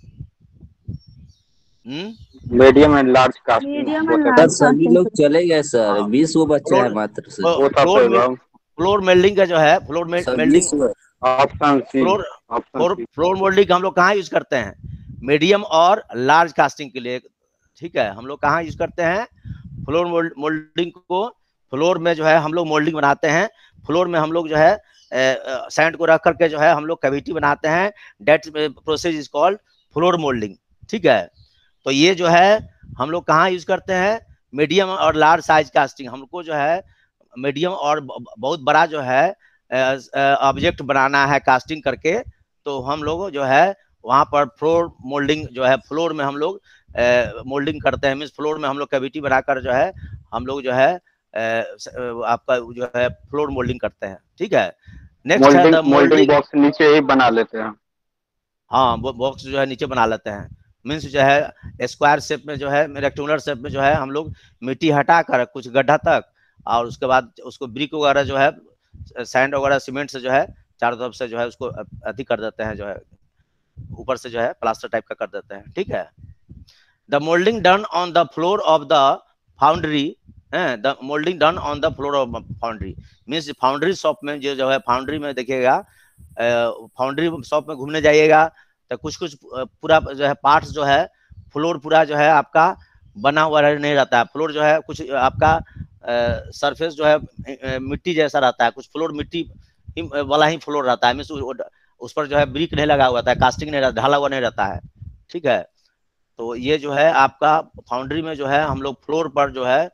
Medium and large casting. Medium and sir large सभी लोग चले गए सर, हाँ। 20 गो बच्चे हैं मात्र सर। फ्लोर मोल्डिंग का जो है floor moulding option C, floor moulding हम लोग कहाँ यूज करते हैं? मीडियम और लार्ज कास्टिंग के लिए, ठीक है। हम लोग कहाँ यूज करते हैं फ्लोर मोल्डिंग को? फ्लोर में जो है हम लोग मोल्डिंग बनाते हैं। फ्लोर में हम लोग जो है सैंड को रख करके जो है हम लोग कैविटी बनाते हैं। That process is called floor moulding, ठीक है। तो ये जो है हम लोग कहाँ यूज करते हैं? मीडियम और लार्ज साइज कास्टिंग। हमको जो है मीडियम और बहुत बड़ा जो है ऑब्जेक्ट बनाना है कास्टिंग करके, तो हम लोग जो है वहाँ पर फ्लोर मोल्डिंग जो है, फ्लोर में हम लोग मोल्डिंग करते हैं। मीन्स फ्लोर में हम लोग कैविटी बनाकर जो है हम लोग जो है आपका जो है फ्लोर मोल्डिंग करते हैं, ठीक है। नेक्स्ट है मोल्डिंग बॉक्स नीचे ही बना लेते हैं। हाँ, बॉक्स जो है नीचे बना लेते हैं। मीन्स जो है स्क्वायर शेप में जो है, रेक्टेंगुलर शेप में जो है हम लोग मिट्टी हटा कर कुछ गड्ढा तक, और उसके बाद उसको ब्रिक वगैरह जो है सैंड वगैरह सीमेंट से जो है चारों तरफ से जो है उसको अधिक कर देते हैं, जो है ऊपर से जो है प्लास्टर टाइप का कर देते हैं, ठीक है। The moulding done on the floor of the foundry, the moulding done on the floor of foundry means foundry shop में जो है फाउंड्री में देखिएगा, फाउंड्री शॉप में घूमने जाइएगा तो कुछ पूरा जो है पार्ट्स जो है फ्लोर पूरा जो है आपका बना हुआ नहीं रहता है। फ्लोर जो है कुछ आपका सरफेस जो है मिट्टी जैसा रहता है, कुछ फ्लोर मिट्टी वाला ही फ्लोर रहता है। मीन्स उस पर जो है ब्रिक नहीं लगा हुआ था, कास्टिंग नहीं रहता, ढाला हुआ नहीं रहता है, ठीक है। तो ये जो है आपका फाउंड्री में जो है हम लोग फ्लोर पर जो है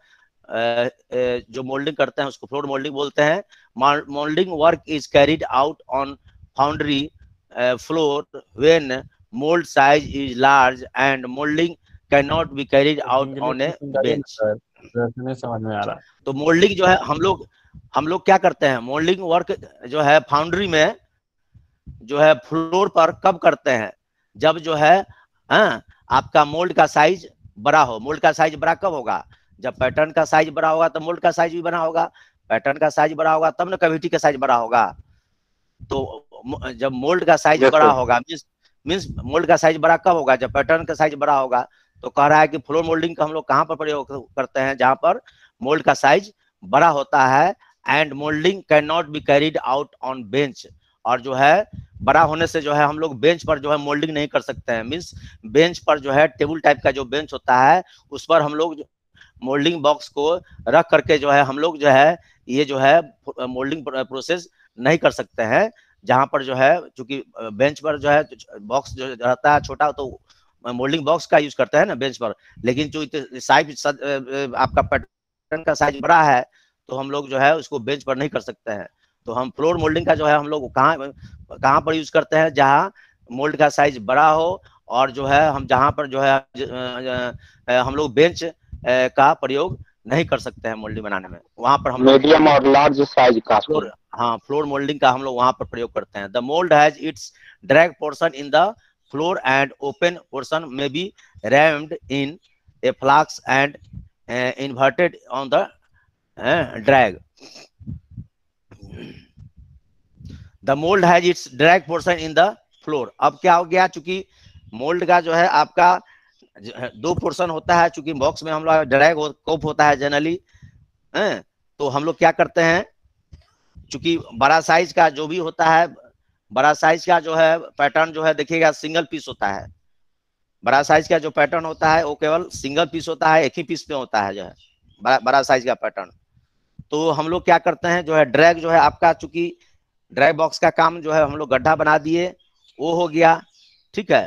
जो मोल्डिंग करते हैं उसको फ्लोर मोल्डिंग बोलते हैं। Moulding work is carried out on foundry floor when mold size is large and molding cannot be carried out on a bench। नहीं समझ में आ रहा। तो मोल्डिंग जो है हम लोग क्या करते हैं? मोल्डिंग वर्क जो है फाउंड्री में जो है फ्लोर पर कब करते हैं? जब जो है आपका मोल्ड का साइज बड़ा हो। मोल्ड का साइज बड़ा कब होगा? जब पैटर्न का साइज बड़ा होगा तो मोल्ड का साइज भी बड़ा होगा। पैटर्न का साइज बड़ा होगा तब ना कैविटी का साइज बड़ा होगा। तो जब मोल्ड का साइज बड़ा होगा मीन्स मोल्ड का साइज बड़ा कब होगा? जब पैटर्न का साइज बड़ा होगा। तो कह रहा है कि फ्लोर मोल्डिंग का हम लोग कहाँ पर प्रयोग करते हैं? जहां पर मोल्ड का साइज बड़ा होता है। And moulding can not be carried out on bench, और जो है बड़ा होने से जो है हम लोग बेंच पर जो है मोल्डिंग नहीं कर सकते हैं। मीन्स बेंच पर जो है टेबल टाइप का जो बेंच होता है उस पर हम लोग मोल्डिंग बॉक्स को रख करके जो है हम लोग जो है ये जो है मोल्डिंग प्रोसेस नहीं कर सकते हैं। जहां पर जो है चूंकि बेंच पर जो है बॉक्स जो रहता है छोटा, तो मोल्डिंग बॉक्स का यूज करते हैं ना बेंच पर। लेकिन जो साइज आपका पैटर्न का साइज बड़ा है तो हम लोग जो है उसको बेंच पर नहीं कर सकते हैं। तो हम फ्लोर मोल्डिंग का जो है हम लोग कहाँ पर यूज करते हैं? जहाँ मोल्ड का साइज बड़ा हो और जो है हम जहाँ पर जो है हम लोग बेंच का प्रयोग नहीं कर सकते हैं मोल्डिंग बनाने में। वहां पर हम मीडियम और लार्ज साइज का फ्लोर मोल्डिंग का हम लोग वहां पर प्रयोग करते हैं। The mould has its drag portion in the floor and open portion may be rammed in a flask and inverted on the drag. The mould has its drag portion in the floor. अब क्या हो गया? चूंकि मोल्ड का जो है आपका दो पोर्शन होता है, चूंकि बॉक्स में हम लोग ड्रैग कोप होता है जनरली, तो हम लोग क्या करते हैं? चूंकि बड़ा साइज का जो भी होता है, बड़ा साइज का जो है पैटर्न जो है देखिएगा सिंगल पीस होता है। बड़ा साइज का जो पैटर्न होता है वो केवल सिंगल पीस होता है, एक ही पीस में होता है जो है बड़ा साइज का पैटर्न। तो हम लोग क्या करते हैं जो है ड्रैग जो है आपका, चूंकि ड्रैग बॉक्स का काम जो है हम लोग गड्ढा बना दिए, वो हो गया, ठीक है।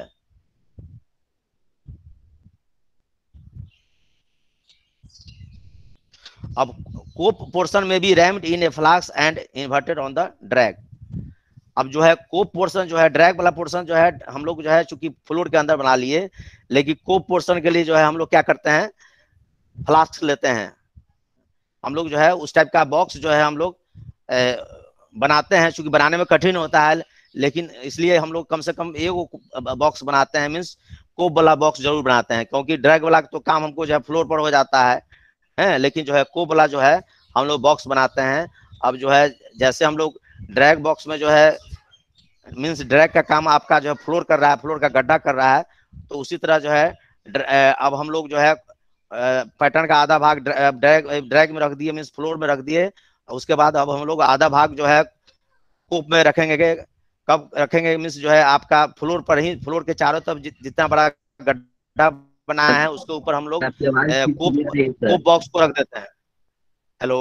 अब कोप पोर्शन में भी rammed in a flask and inverted on the drag. अब जो है कोप पोर्शन जो है, ड्रैग वाला पोर्शन जो है हम लोग जो है चूंकि फ्लोर के अंदर बना लिए, लेकिन कोप पोर्शन के लिए जो है हम लोग क्या करते हैं, फ्लास्क लेते हैं। हम लोग जो है उस टाइप का बॉक्स जो है हम लोग बनाते हैं, चूंकि बनाने में कठिन होता है, लेकिन इसलिए हम लोग कम से कम एक बॉक्स बनाते हैं, मीन्स कोप वाला बॉक्स जरूर बनाते हैं, क्योंकि ड्रैग वाला तो काम हमको जो है फ्लोर पर हो जाता है, लेकिन जो है कोप वाला जो है हम लोग बॉक्स बनाते हैं। अब जो है जैसे हम लोग ड्रैग बॉक्स में जो है मीन्स ड्रैग का काम आपका जो है फ्लोर कर रहा है, फ्लोर का गड्ढा कर रहा है, तो उसी तरह जो है अब हम लोग जो है पैटर्न का आधा भाग ड्रैग में रख दिए, मीन्स फ्लोर में रख दिए। उसके बाद अब हम लोग आधा भाग जो है कोप में रखेंगे। कब रखेंगे, मीन्स जो है आपका फ्लोर पर ही, फ्लोर के चारों तरफ जितना बड़ा गड्ढा बनाया है उसके ऊपर हम लोग कोप बॉक्स को रख देते हैं। Hello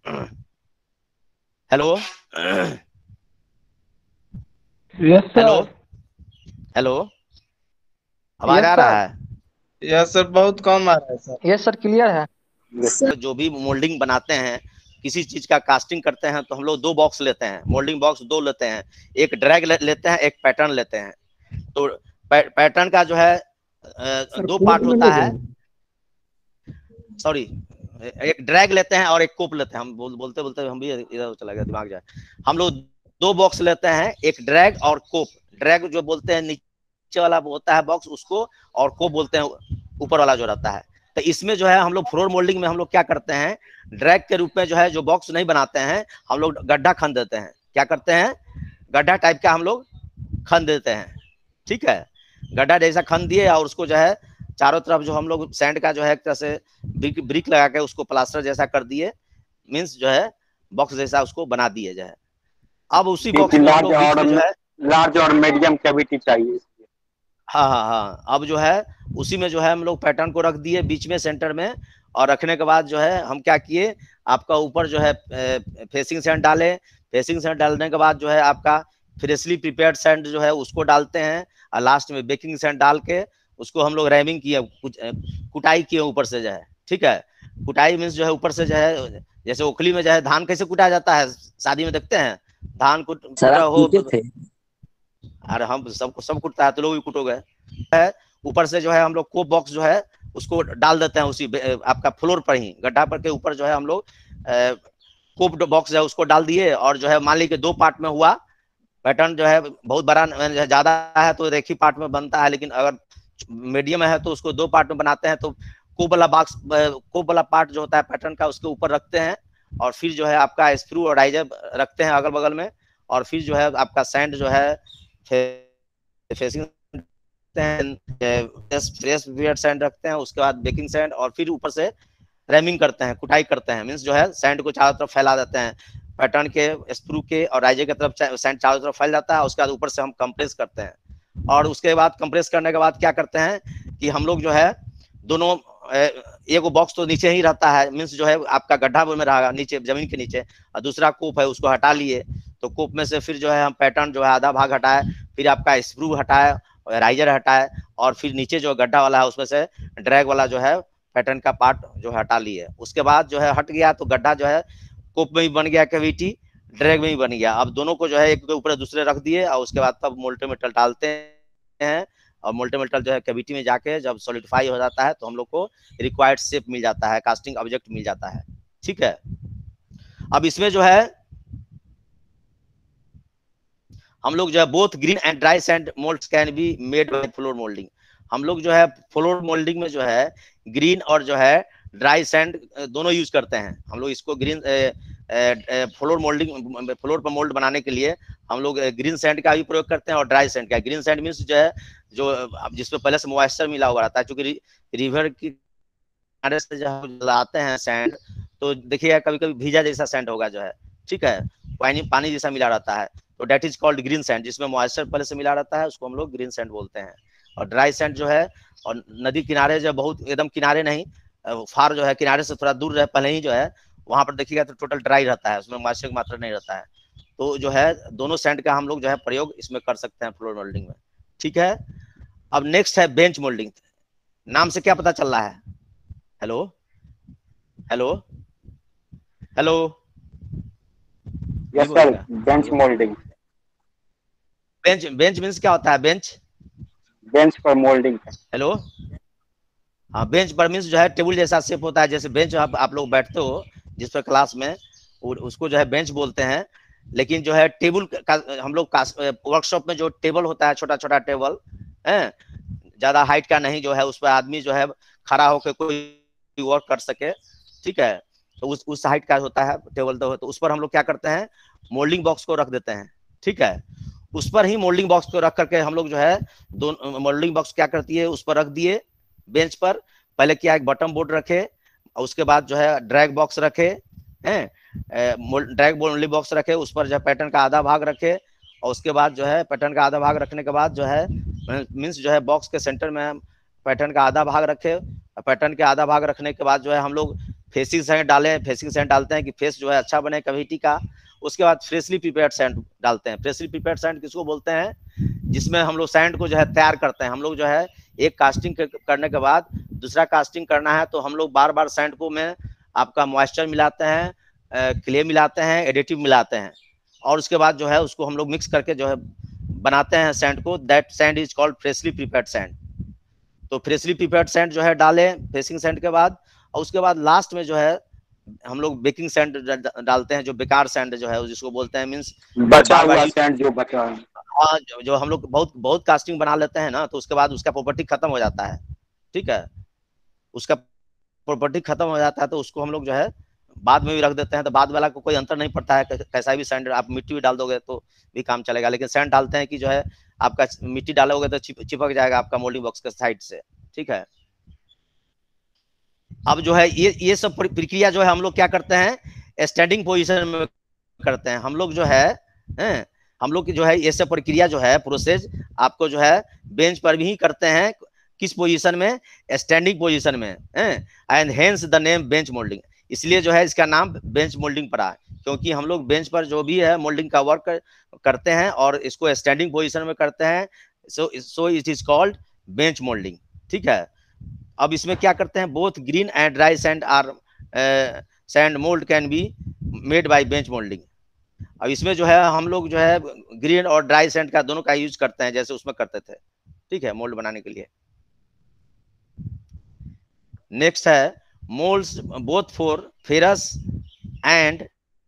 hello yes hello sir. Hello, आवाज आ रहा है? यस सर, बहुत कम आ रहा है सर। यस सर, क्लियर है। जो भी मोल्डिंग बनाते हैं, किसी चीज का कास्टिंग करते हैं, तो हम लोग दो बॉक्स लेते हैं, मोल्डिंग बॉक्स दो लेते हैं, एक ड्रैग लेते हैं, एक पैटर्न लेते हैं। तो पैटर्न का जो है दो पार्ट होता है, सॉरी, एक ड्रैग लेते हैं और एक कोप लेते हैं। हम बोलते बोलते हम भी इधर चला गया, दिमाग जाए। हम लोग दो बॉक्स लेते हैं, एक ड्रैग और कोप। ड्रैग जो बोलते हैं नीचे वाला होता है बॉक्स उसको, और कोप बोलते हैं ऊपर वाला जो रहता है। तो इसमें जो है हम लोग फ्लोर मोल्डिंग में हम लोग क्या करते हैं, ड्रैग के रूप में जो है जो बॉक्स नहीं बनाते हैं, हम लोग गड्ढा खन देते हैं। क्या करते हैं, गड्ढा टाइप का हम लोग खन देते हैं। ठीक है, गड्ढा जैसा खन दिए और उसको जो है चारों तरफ जो हम लोग सैंड का जो है एक तरह से ब्रिक लगा के उसको प्लास्टर जैसा कर दिए, मीन्स जो है बॉक्स जैसा उसको बना दिए जाए। अब उसी बॉक्स में हम लोग बीच में जो है लार्ज और मीडियम कैविटी चाहिए। हाँ, अब जो है उसी में जो है हम लोग पैटर्न को रख दिए बीच में, सेंटर में। और रखने के बाद जो है हम क्या किए, आपका ऊपर जो है फेसिंग सैंड डाले। फेसिंग सैंड डालने के बाद जो है आपका फ्रेशली प्रिपेयर्ड सैंड जो है उसको डालते हैं, और लास्ट में बेकिंग सैंड डाल के उसको हम लोग रैमिंग किए, कुटाई किए ऊपर से जो है। ठीक है, कुटाई मीन्स जो है ऊपर से जो है, जैसे ओखली में जो है धान कैसे कुटाया जाता है, शादी में देखते हैं धान कुटा हो। अरे हम सब कुटता है, तो लोग भी कुटोगे। ऊपर से जो है हम लोग कोप बॉक्स जो है उसको डाल देते हैं उसी आपका फ्लोर पर ही, गड्ढा पर के ऊपर जो है हम लोग कोप बॉक्स है उसको डाल दिए। और जो है मान लीजिए दो पार्ट में हुआ पैटर्न, जो है बहुत बड़ा ज्यादा है तो एक ही पार्ट में बनता है, लेकिन अगर मीडियम है तो उसको दो पार्ट में बनाते हैं। तो कोप वाला पार्ट जो होता है पैटर्न का उसके ऊपर रखते हैं, और फिर जो है आपका स्क्रू और राइजर रखते हैं अगल बगल में, और फिर जो है आपका सैंड जो है फेसिंग फ्रेश सैंड रखते हैं, उसके बाद बेकिंग सैंड, और फिर ऊपर से रैमिंग करते हैं, कुटाई करते हैं। मीन्स जो है सैंड को चारों तरफ फैला देते हैं, पैटर्न के, स्क्रू के और राइजर की तरफ सैंड चारों तरफ फैल जाता है। उसके बाद ऊपर से हम कंप्रेस करते हैं, और उसके बाद कंप्रेस करने के बाद क्या करते हैं कि हम लोग जो है दोनों, एक बॉक्स तो नीचे ही रहता है, मीन्स जो है आपका गड्ढा में रहेगा नीचे जमीन के नीचे, और दूसरा कोप है उसको हटा लिए। तो कोप में से फिर जो है हम पैटर्न जो है आधा भाग हटाए, फिर आपका स्क्रू हटाए, राइजर हटाए, और फिर नीचे जो गड्ढा वाला है उसमें से ड्रैग वाला जो है पैटर्न का पार्ट जो है हटा लिए। उसके बाद जो है हट गया तो गड्ढा जो है कोप में भी बन गया कैविटी, ड्रैग में भी बन गया। अब दोनों को जो है एक के ऊपर दूसरे रख दिए, और उसके बाद तब मोल्टे मेटल डालते हैं, और मोल्टे मेटल जो है कैविटी में जाके जब सॉलिडिफाई हो जाता है तो हम लोग को रिक्वायर्ड शेप मिल जाता है, कास्टिंग ऑब्जेक्ट मिल जाता है। ठीक है, अब इसमें जो है हम लोग जो है both green and dry sand moulds can be made by floor moulding. हम लोग जो है फ्लोर मोल्डिंग में जो है ग्रीन और जो है ड्राई सैंड दोनों यूज करते हैं। हम लोग इसको ग्रीन फ्लोर पर मोल्ड बनाने के लिए हम लोग ग्रीन सैंड का भी प्रयोग करते हैं और ड्राई सैंड का। ग्रीन सैंड मीन्स जो है जो जिसपे पहले से मॉइस्चर मिला हुआ रहता है, क्योंकि रिवर की किनारे से जब लाते हैं सैंड तो देखिएगा कभी कभी भीजा जैसा सैंड होगा जो है, ठीक है, पानी जैसा मिला रहता है, तो that is called green sand. जिसमें मॉइस्चर पहले से मिला रहता है उसको हम लोग ग्रीन सैंड बोलते हैं। और ड्राई सैंड जो है, और नदी किनारे जो बहुत एकदम किनारे नहीं, फार जो है किनारे से थोड़ा दूर रहे पहले ही जो है वहां पर देखिएगा तो टोटल ड्राई रहता है, उसमें मॉइस्चर की मात्रा नहीं रहता है। तो जो है दोनों सैंड का हम लोग जो है प्रयोग इसमें कर सकते हैं फ्लोर मोल्डिंग में। ठीक है, अब नेक्स्ट है बेंच मोल्डिंग। नाम से क्या पता चल रहा है? Hello hello hello, yes sir, bench moulding. Bench bench means क्या होता है? बेंच बेंच पर मोल्डिंग है। हेलो, हाँ बेंच पर मीन्स जो है टेबल जैसा शेप होता है, जैसे बेंच आप लोग बैठते हो जिस पर क्लास में, उसको जो है बेंच बोलते हैं। लेकिन जो है टेबल का हम लोग वर्कशॉप में जो टेबल होता है, छोटा छोटा टेबल है, ज्यादा हाइट का नहीं, जो है उस पर आदमी जो है खड़ा होकर कोई वर्क कर सके, ठीक है, तो उस हाइट का होता है टेबल। तो उस पर हम लोग क्या करते हैं, मोल्डिंग बॉक्स को रख देते हैं, ठीक है। उस पर ही मोल्डिंग बॉक्स को रख करके हम लोग जो है दोनों मोल्डिंग बॉक्स क्या करती है, उस पर रख दिए बेंच पर। पहले क्या एक बटन बोर्ड रखे, और उसके बाद जो है ड्रैग बॉक्स रखे हैं, ड्रैग मोल्डिंग बॉक्स रखे, उस पर जो है पैटर्न का आधा भाग रखे, और उसके बाद जो है पैटर्न का आधा भाग रखने के बाद जो है मीन्स जो है बॉक्स के सेंटर में पैटर्न का आधा भाग रखे। पैटर्न के आधा भाग रखने के बाद जो है हम लोग फेसिंग सैंड डालें, फेसिंग सैंड डालते हैं कि फेस जो है अच्छा बने कैविटी का। उसके बाद फ्रेशली प्रिपेयर्ड सैंड डालते हैं। फ्रेशली प्रिपेयर्ड सैंड किसको बोलते हैं? जिसमें हम लोग सैंड को जो है तैयार करते हैं। हम लोग जो है एक कास्टिंग करने के बाद दूसरा कास्टिंग करना है, तो हम लोग बार बार सैंड को में आपका मॉइस्चर मिलाते हैं, क्ले मिलाते हैं, एडिटिव मिलाते हैं, और उसके बाद जो है उसको हम लोग मिक्स करके जो है बनाते हैं सैंड को। That sand is called freshly prepared sand. तो फ्रेशली प्रिपेयर्ड सैंड जो है डालें फेसिंग सैंड के बाद, और उसके बाद लास्ट में जो है हम लोग बेकिंग सैंड डालते हैं, जो बेकार सैंड जो है जिसको बोलते हैं मीन्स बचा हुआ सैंड जो बचा है। हाँ, जो हम लोग बहुत कास्टिंग बना लेते हैं ना, तो उसके बाद उसका प्रॉपर्टी खत्म हो जाता है, ठीक है, उसका प्रॉपर्टी खत्म हो जाता है, तो उसको हम लोग जो है बाद में भी रख देते हैं। तो बाद वाला को कोई अंतर नहीं पड़ता है, कैसा भी सैंड आप मिट्टी भी डाल दोगे तो भी काम चलेगा। लेकिन सैंड डालते हैं कि जो है आपका मिट्टी डालोगे तो चिपक जाएगा आपका मोल्डिंग बॉक्स के साइड से, ठीक है। अब जो है ये सब प्रक्रिया जो है हम लोग क्या करते हैं, स्टैंडिंग पोजीशन में करते हैं। हम लोग जो है हम लोग की जो है ये सब प्रक्रिया जो है प्रोसेस आपको जो है बेंच पर भी करते हैं। किस पोजीशन में? स्टैंडिंग पोजीशन में, and hence the name bench moulding. इसलिए जो है इसका नाम बेंच मोल्डिंग पड़ा, क्योंकि हम लोग बेंच पर जो भी है मोल्डिंग का वर्क करते हैं और इसको स्टैंडिंग पोजीशन में करते हैं। So it is called bench moulding, ठीक है। अब इसमें क्या करते हैं, both green and dry sand are sand mould can be made by bench moulding. अब इसमें जो है हम लोग जो है ग्रीन और ड्राई सैंड का दोनों का यूज करते हैं, जैसे उसमें करते थे, ठीक है, मोल्ड बनाने के लिए। नेक्स्ट है moulds both for ferrous and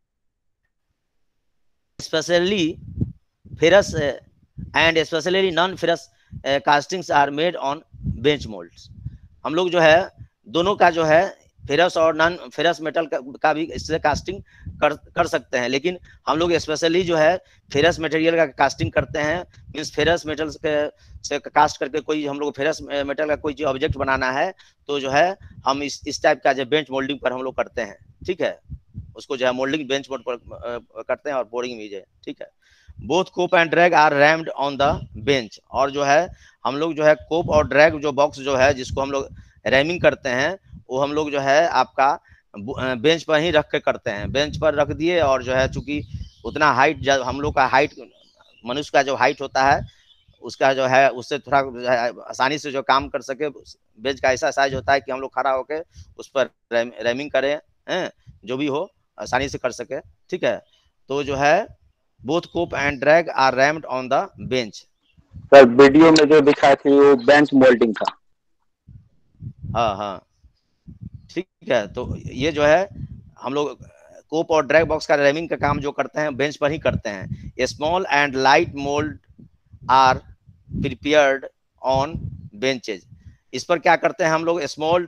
specially ferrous and specially non ferrous castings are made on bench moulds. हम लोग जो है दोनों का जो है फेरस और नॉन फेरस मेटल का भी इससे कास्टिंग कर सकते हैं, लेकिन हम लोग स्पेशली जो है फेरस मटेरियल का कास्टिंग करते हैं। मीन्स फेरस मेटल से कास्ट करके कोई हम लोग फेरस मेटल का कोई जो ऑब्जेक्ट बनाना है, तो जो है हम इस टाइप का जो बेंच मोल्डिंग पर हम लोग करते हैं, ठीक है। उसको जो है मोल्डिंग बेंच मोल्ड पर करते हैं और बोरिंग भी है, ठीक है। Both cope and drag are rammed on the bench. और जो है हम लोग जो है कोप और ड्रैग जो बॉक्स जो है जिसको हम लोग रैमिंग करते हैं, वो हम लोग जो है आपका बेंच पर ही रख के करते हैं। बेंच पर रख दिए, और जो है चूंकि उतना हाइट हम लोग का हाइट मनुष्य का जो हाइट होता है उसका जो है उससे थोड़ा आसानी से जो काम कर सके, बेंच का ऐसा साइज होता है कि हम लोग खड़ा होकर उस पर रैमिंग करें, जो भी हो आसानी से कर सके, ठीक है। तो जो है both cope and drag are rammed on the bench. Sir video में जो दिखाई थी वो बेंच मोल्डिंग था। हाँ हाँ, ठीक है। तो ये जो है हम लोग कोप और ड्रैग बॉक्स का रैमिंग का काम जो करते हैं बेंच पर ही करते हैं। Small and light mould are prepared on benches. इस पर क्या करते हैं हम लोग, small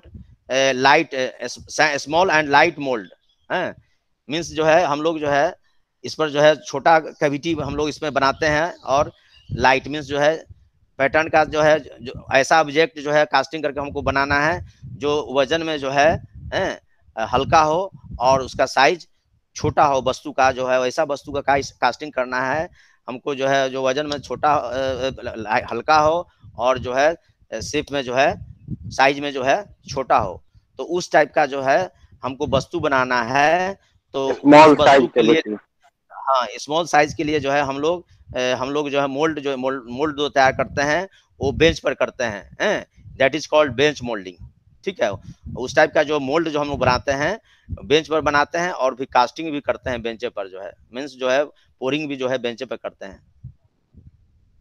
and light mould, means जो है हम लोग जो है इस पर जो है छोटा कैविटी हम लोग इसमें बनाते हैं, और लाइट मीन्स जो है पैटर्न का जो है जो ऐसा ऑब्जेक्ट जो है कास्टिंग करके हमको बनाना है जो वजन में जो है हल्का हो और उसका साइज छोटा हो, वस्तु का जो है वैसा वस्तु का कास्टिंग करना है हमको, जो है जो वजन में छोटा हल्का हो और जो है शेप में जो है साइज में जो है छोटा हो, तो उस टाइप का जो है हमको वस्तु बनाना है। तो स्मॉल वस्तु के लिए, साइज हाँ स्मॉल साइज के लिए जो है हम लोग जो है मोल्ड जो तैयार करते हैं वो बेंच पर करते हैं, that is called bench moulding, ठीक है। उस टाइप का जो मोल्ड जो हम लोग बनाते हैं बेंच पर बनाते हैं, और भी कास्टिंग भी करते हैं बेंचे पर, जो है मीन्स जो है पोरिंग भी जो है बेंचे पर करते हैं।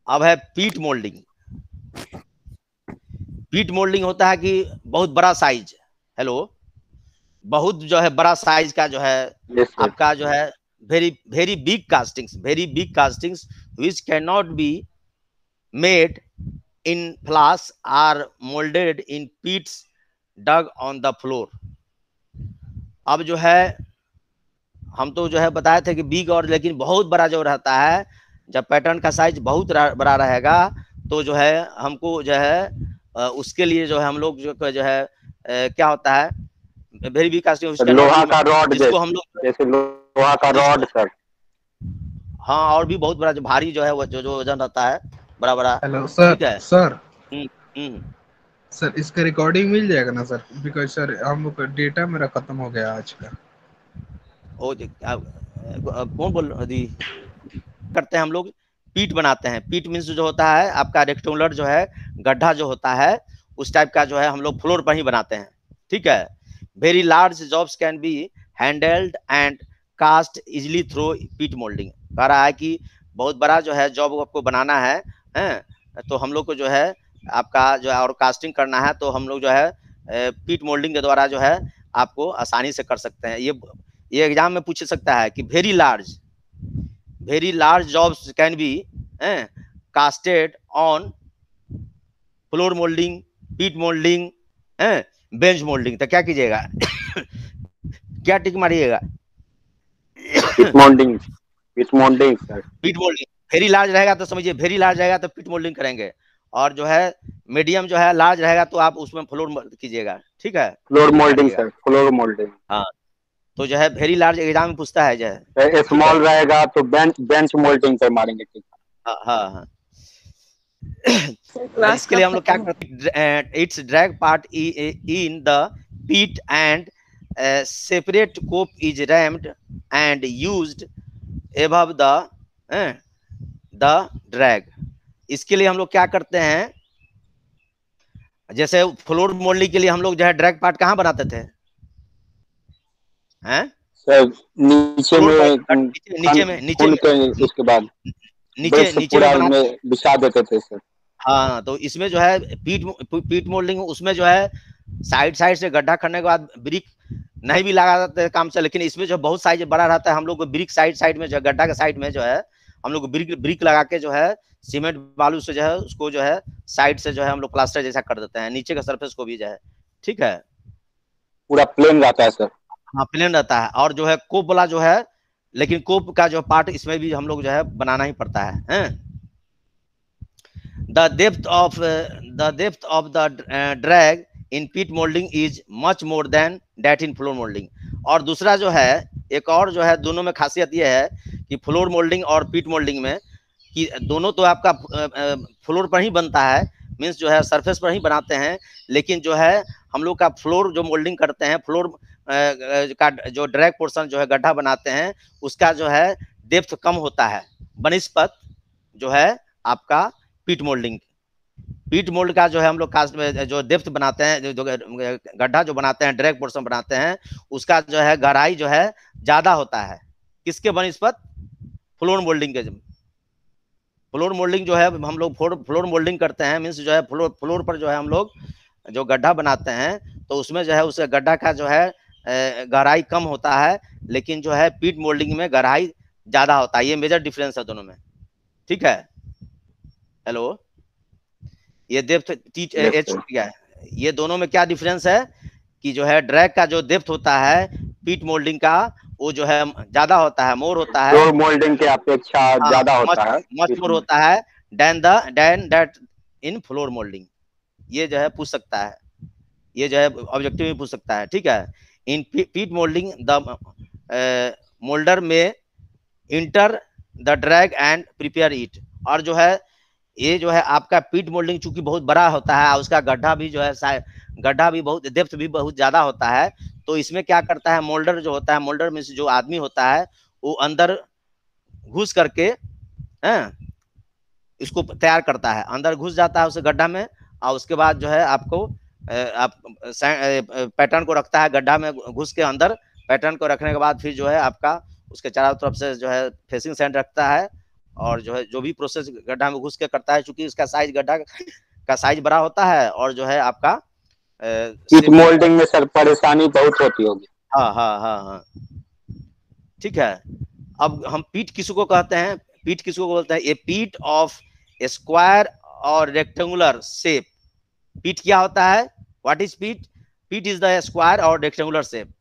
अब है पीट मोल्डिंग। पीट मोल्डिंग होता है कि बहुत बड़ा साइज, हेलो, बहुत जो है बड़ा साइज का जो है आपका जो है very big castings which cannot be made in flash are molded in pits dug on the floor। अब जो है हम तो जो है बताए थे कि बिग और लेकिन बहुत बड़ा जो रहता है, जब पैटर्न का साइज बहुत बड़ा रहेगा तो जो है हमको जो है उसके लिए जो है हम लोग जो है क्या होता है वेरी बिग कास्टिंग, लोहा का रॉड, जिसको हम लोग जैसे लोहा का रॉड सर। हाँ, और भी बहुत बड़ा जो भारी जो है वो जो वजन रहता है बड़ा बड़ा। Hello sir. ठीक है सर सर इसका रिकॉर्डिंग मिल जाएगा ना सर? बिकॉज सर हम लोग का डेटा मेरा खत्म हो गया आज का। ओ कौन बोल दी करते हैं हम लोग? पीट बनाते हैं। पीट मीन्स जो होता है आपका रेक्टेंगुलर जो है गड्ढा जो होता है उस टाइप का जो है हम लोग फ्लोर पर ही बनाते हैं। ठीक है। Very large jobs can be handled and cast easily through pit moulding. कह रहा है कि बहुत बड़ा जो है जॉब आपको बनाना है तो हम लोग को जो है आपका जो है और कास्टिंग करना है तो हम लोग जो है पीट मोल्डिंग के द्वारा जो है आपको आसानी से कर सकते हैं। ये एग्जाम में पूछ सकता है कि very large jobs can be casted on floor moulding, pit moulding, bench moulding. तो क्या कीजिएगा? क्या टिक मारिएगा? Pit moulding sir. Pit moulding very large रहेगा तो समझिए, वेरी लार्ज रहेगा तो पीट मोल्डिंग करेंगे, और जो है मीडियम जो है लार्ज रहेगा तो आप उसमें फ्लोर कीजिएगा। ठीक है, floor moulding sir, floor moulding. हाँ, तो जो है वेरी लार्ज एग्जाम में पूछता है जो है। स्मॉल रहेगा तो बेंच मोल्डिंग पर मारेंगे। ठीक है। हाँ। इसके लिए हम लोग क्या करते हैं? Its drag part in the pit and separate cope is rammed and used above the drag. इसके लिए हम लोग क्या करते हैं? जैसे फ्लोर मोल्डिंग के लिए हम लोग जो है ड्रैग पार्ट कहाँ बनाते थे? हैं सर नीचे में उसके बाद नीचे में बिछा देते थे सर। हाँ, तो इसमें जो है पीट मोल्डिंग उसमें जो है साइड से गड्ढा करने के बाद ब्रिक नहीं भी लगा देते काम से, लेकिन इसमें जो बहुत साइज बड़ा रहता है हम लोग को ब्रिक साइड में जो है गड्ढा के साइड में जो है हम लोग ब्रिक लगा के जो है सीमेंट बालू से जो है उसको जो है साइड से जो है हम लोग प्लास्टर जैसा कर देते हैं, नीचे का सरफेस को भी जो है। ठीक है, पूरा प्लेन रहता है सर। हाँ, प्लेन रहता है। और जो है कोप वाला जो है, लेकिन कोप का जो पार्ट इसमें भी हम लोग जो है बनाना ही पड़ता है। The depth of the drag in pit molding is much more than that in floor molding। और दूसरा जो है एक और जो है दोनों में खासियत ये है कि फ्लोर मोल्डिंग और पीट मोल्डिंग में कि दोनों तो आपका फ्लोर पर ही बनता है, मीन्स जो है सरफेस पर ही बनाते हैं, लेकिन जो है हम लोग का फ्लोर जो मोल्डिंग करते हैं, फ्लोर का जो ड्रैग पोर्शन जो है गड्ढा बनाते हैं उसका जो है डेप्थ कम होता है बनिस्पत जो है आपका पीट मोल्डिंग। पीट मोल्ड का जो है हम लोग कास्ट में जो डेप्थ बनाते हैं, जो गड्ढा जो बनाते हैं, ड्रैग पोर्शन बनाते हैं, उसका जो है गहराई जो है ज्यादा होता है। किसके बनिस्पत? फ्लोर मोल्डिंग के। फ्लोर मोल्डिंग जो है हम लोग फ्लोर मोल्डिंग करते हैं, मीन्स जो है फ्लोर पर जो है हम लोग जो गड्ढा बनाते हैं तो उसमें जो है उस गड्ढा का जो है गहराई कम होता है, लेकिन जो है पीट मोल्डिंग में गहराई ज्यादा होता है। ये मेजर डिफरेंस है दोनों में। ठीक है, हेलो, ये डेप्थ एच क्या है? ये दोनों में क्या डिफरेंस है कि जो है ड्रैग का जो डेप्थ होता है पीट मोल्डिंग का वो जो है ज्यादा होता है, मोर होता है, फ्लोर मोल्डिंग के अपेक्षा ज्यादा होता है, मच मोर होता है than that in floor moulding. ये जो है पूछ सकता है, ये जो है ऑब्जेक्टिव में पूछ सकता है। ठीक है, in pit moulding the moulder may enter the drag and prepare it. और जो है ये जो है आपका पीट मोल्डिंग चूंकि बहुत बड़ा होता है, उसका गड्ढा भी जो है गड्ढा भी बहुत डेप्थ भी बहुत ज्यादा होता है, तो इसमें क्या करता है मोल्डर जो होता है, मोल्डर में से जो आदमी होता है वो अंदर घुस करके इसको तैयार करता है, अंदर घुस जाता है उस गड्ढा में, और उसके बाद जो है आपको आप पैटर्न को रखता है गड्ढा में घुस के अंदर। पैटर्न को रखने के बाद फिर जो है आपका उसके चारों तरफ से जो है फेसिंग सैंड रखता है और जो है जो भी प्रोसेस गड्ढा में घुस के करता है, चूंकि इसका साइज गड्ढा का साइज बड़ा होता है और जो है आपका शीट मोल्डिंग में सर परेशानी बहुत होती होगी। हाँ हाँ हाँ हाँ, ठीक है। अब हम पीट किसको कहते हैं? पीट किसको बोलते हैं? A pit of square or rectangular shape. Pit क्या होता है? What is pit? Pit is the square or rectangular shape.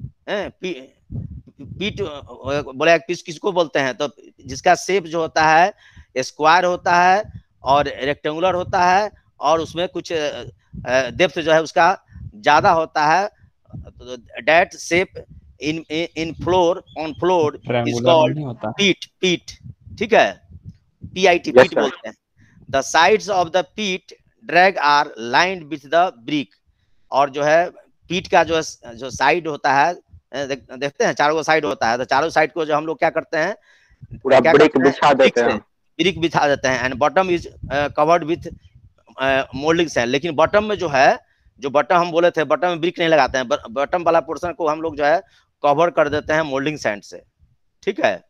Pit बोले पीट किसको बोलते हैं? तो जिसका शेप जो होता है स्क्वायर होता है और रेक्टेंगुलर होता है और उसमें कुछ डेप्थ जो है उसका ज्यादा होता है। That shape in floor on floor is called pit. Pit, ठीक है, PIT, पीट बोलते हैं। The sides of the pit drag are lined with the brick. और जो है पीट का जो साइड होता है, देखते हैं चारों साइड होता है, तो चारों साइड को जो हम लोग क्या करते हैं, पूरा ब्रिक बिछा देते हैं, ब्रिक बिछा देते हैं। And bottom is covered with moulding sand. लेकिन बॉटम में जो है, जो बॉटम हम बोले थे, बॉटम में ब्रिक नहीं लगाते हैं, बॉटम वाला पोर्शन को हम लोग जो है कवर कर देते हैं मोल्डिंग सैंड से, ठीक है।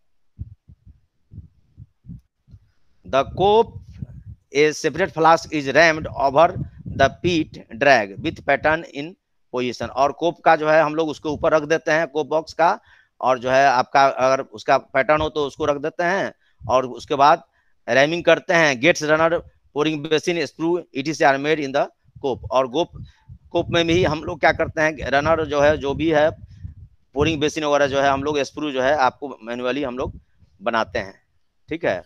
The cope a separate flask is rammed over the pit drag with pattern in position. और कोप का जो है हम लोग उसके ऊपर रख देते हैं, कोप बॉक्स का, और जो है आपका अगर उसका पैटर्न हो तो उसको रख देते हैं और उसके बाद रैमिंग करते हैं। Gates runner pouring basin screw ETC are made in the cope. और कोप में भी हम लोग क्या करते हैं, रनर जो है जो भी है पोरिंग बेसिन वगैरह जो है हम लोग स्क्रू जो है आपको मैन्युअली हम लोग बनाते हैं, ठीक है।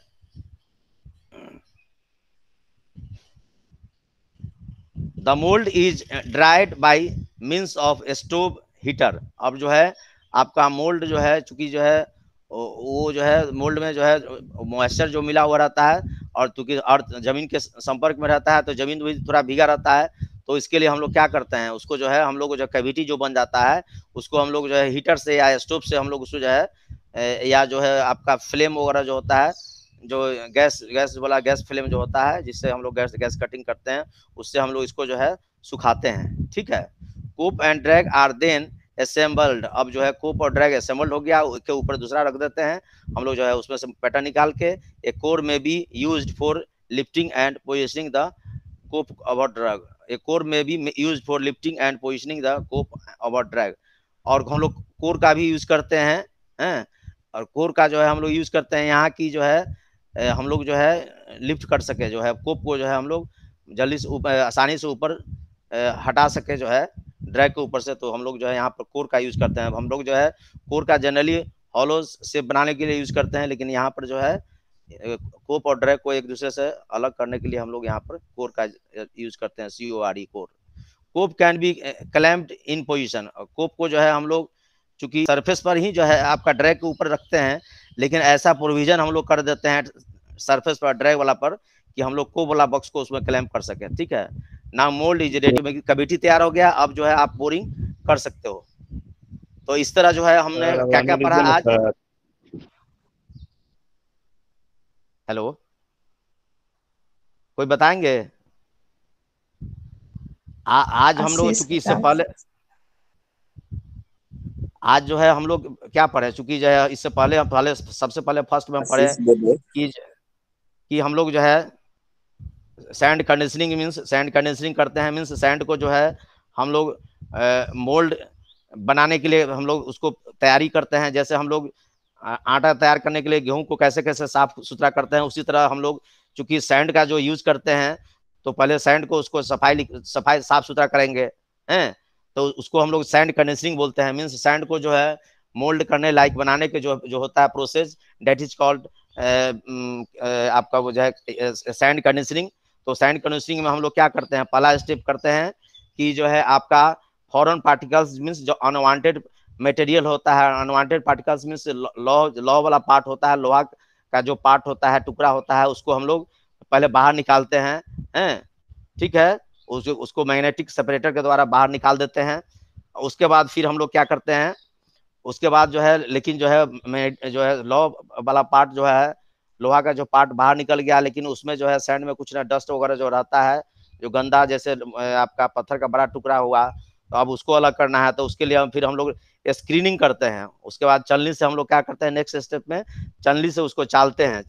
The mould is dried by means of stove heater. अब जो है आपका मोल्ड जो है, चूंकि जो है वो जो है मोल्ड में जो है मॉइस्चर जो मिला हुआ रहता है और चूंकि अर्थ जमीन के संपर्क में रहता है तो जमीन भी थोड़ा भीगा रहता है, तो इसके लिए हम लोग क्या करते हैं, उसको जो है हम लोग जो कैविटी जो बन जाता है उसको हम लोग जो है हीटर से या स्टोव से हम लोग उसको जो है या जो है आपका फ्लेम वगैरह जो होता है, जो गैस वाला गैस फ्लेम जो होता है जिससे हम लोग गैस कटिंग करते हैं, उससे हम लोग इसको जो है सुखाते हैं, ठीक है। Cope and drag are then assembled. अब जो है कोप और ड्रैग असेंबल्ड हो गया, उसके ऊपर दूसरा रख देते हैं हम लोग जो है, उसमें से पैटर्न निकाल के। A core may be used for lifting and positioning the cope about drag. A core may be used for lifting and positioning the cope about drag. और हम लोग कोर का भी यूज करते हैं, और कोर का जो है हम लोग यूज करते हैं यहाँ की जो है हम लोग जो है लिफ्ट कर सके, जो है कोप को जो है हम लोग जल्दी से ऊपर आसानी से ऊपर हटा सके जो है ड्रैग के ऊपर से, तो हम लोग जो है यहाँ पर कोर का यूज करते हैं। हम लोग जो है कोर का जनरली हॉलो शेप बनाने के लिए यूज करते हैं, लेकिन यहाँ पर जो है कोप और ड्रैग को एक दूसरे से अलग करने के लिए हम लोग यहाँ पर कोर का यूज करते हैं, CORE core. Cope can be clamped in position. Cope को जो है हम लोग चूंकि सरफेस पर ही जो है आपका ड्रैग के ऊपर रखते हैं, लेकिन ऐसा प्रोविजन हम लोग कर देते हैं सरफेस पर ड्रैग वाला पर कि हम लोग कोप वाला बॉक्स को उसमें क्लैम्प कर सके, ठीक है ना। मोल्ड इज रेडी में कैविटी तैयार हो गया, अब जो है आप बोरिंग कर सकते हो। तो इस तरह जो है हमने क्या क्या पढ़ा आज। हेलो, कोई बताएंगे? आज हम लोग चूंकि इससे पहले आज जो है हम लोग क्या पढ़े, चूंकि जो है इससे पहले सबसे पहले फर्स्ट में पढ़े कि हम लोग जो है sand conditioning means sand conditioning करते हैं, मीन्स सैंड को जो है हम लोग मोल्ड बनाने के लिए हम लोग उसको तैयारी करते हैं। जैसे हम लोग आटा तैयार करने के लिए गेहूं को कैसे कैसे साफ सुथरा करते हैं, उसी तरह हम लोग चूंकि सैंड का जो यूज करते हैं तो पहले सैंड को उसको सफाई साफ सुथरा करेंगे हैं, तो उसको हम लोग सैंड कंडीशनिंग बोलते हैं। मीन्स सैंड को जो है मोल्ड करने लायक बनाने के जो होता है प्रोसेस, दैट इज कॉल्ड आपका वो जो है सैंड कंडीशनिंग। तो सैंड कंडीशनिंग में हम लोग क्या करते हैं, पहला स्टेप करते हैं कि जो है आपका फॉरेन पार्टिकल्स मीन्स जो अनवांटेड मटेरियल होता है, अनवांटेड पार्टिकल्स मीन्स लौ वाला पार्ट होता है, लोहा का जो पार्ट होता है, टुकड़ा होता है, उसको हम लोग पहले बाहर निकालते हैं, ठीक है। उसको मैग्नेटिक सेपरेटर के द्वारा बाहर निकाल देते हैं। उसके बाद फिर हम लोग क्या करते हैं, उसके बाद जो है लेकिन जो है लौ वाला पार्ट जो है, लोहा का जो पार्ट बाहर निकल गया, लेकिन उसमें जो है सैंड में कुछ ना डस्ट वगैरह जो रहता है, जो गंदा जैसे आपका पत्थर का बड़ा टुकड़ा हुआ, तो अब उसको अलग करना है। तो उसके लिए फिर हम लोग स्क्रीनिंग करते हैं। उसके बाद चलनी से हम लोग क्या करते हैं, नेक्स्ट स्टेप में चलनी से उसको चालते हैं।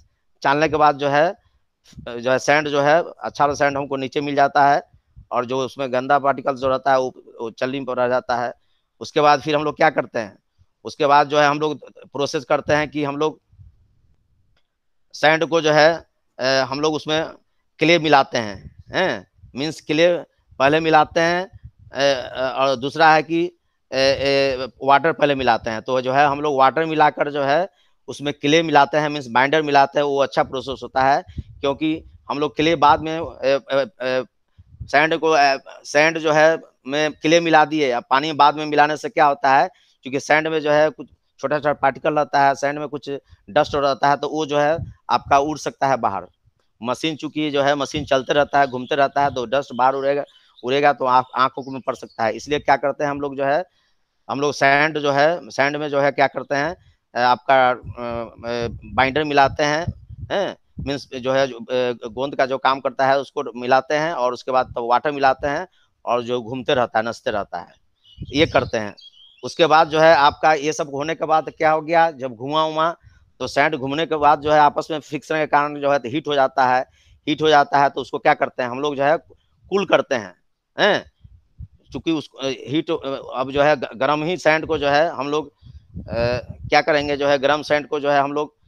चालने के बाद जो है सैंड जो है अच्छा वाला सैंड हमको नीचे मिल जाता है, और जो उसमें गंदा पार्टिकल जो रहता है वो चलनी पर रह जाता है। उसके बाद फिर हम लोग क्या करते हैं, उसके बाद जो है हम लोग प्रोसेस करते हैं कि हम लोग सैंड को जो है हम लोग उसमें क्ले मिलाते हैं, मीन्स क्ले पहले मिलाते हैं, और दूसरा है कि वाटर पहले मिलाते हैं। तो जो है हम लोग वाटर मिलाकर जो है उसमें क्ले मिलाते हैं, मीन्स बाइंडर मिलाते हैं। वो अच्छा प्रोसेस होता है, क्योंकि हम लोग क्ले बाद में सैंड जो है में क्ले मिला दिए, अब पानी बाद में मिलाने से क्या होता है, क्योंकि सैंड में जो है कुछ छोटा छोटा पार्टिकल रहता है, सैंड में कुछ डस्ट रहता है, तो वो जो है आपका उड़ सकता है बाहर। मशीन चूंकि जो है मशीन चलते रहता है, घूमते रहता है, तो डस्ट बाहर उड़ेगा तो आंखों में पड़ सकता है। इसलिए क्या करते हैं हम लोग जो है, हम लोग सैंड में जो है क्या करते हैं, आपका बाइंडर मिलाते हैं, मीन्स जो है गोंद का जो काम करता है उसको मिलाते हैं, और उसके बाद तो वाटर मिलाते हैं, और जो घूमते रहता है, नचते रहता है, ये करते हैं। उसके बाद जो है आपका ये सब होने के बाद क्या हो गया, जब घुमा उमा तो सैंड घूमने के बाद जो है आपस में फिक्सन के कारण जो है तो हीट हो जाता है, तो उसको क्या करते हैं हम लोग जो है कूल करते हैं, चूंकि उस हीट अब जो है गर्म ही सैंड को जो है हम लोग क्या करेंगे, जो है गर्म सैंड को जो है हम लोग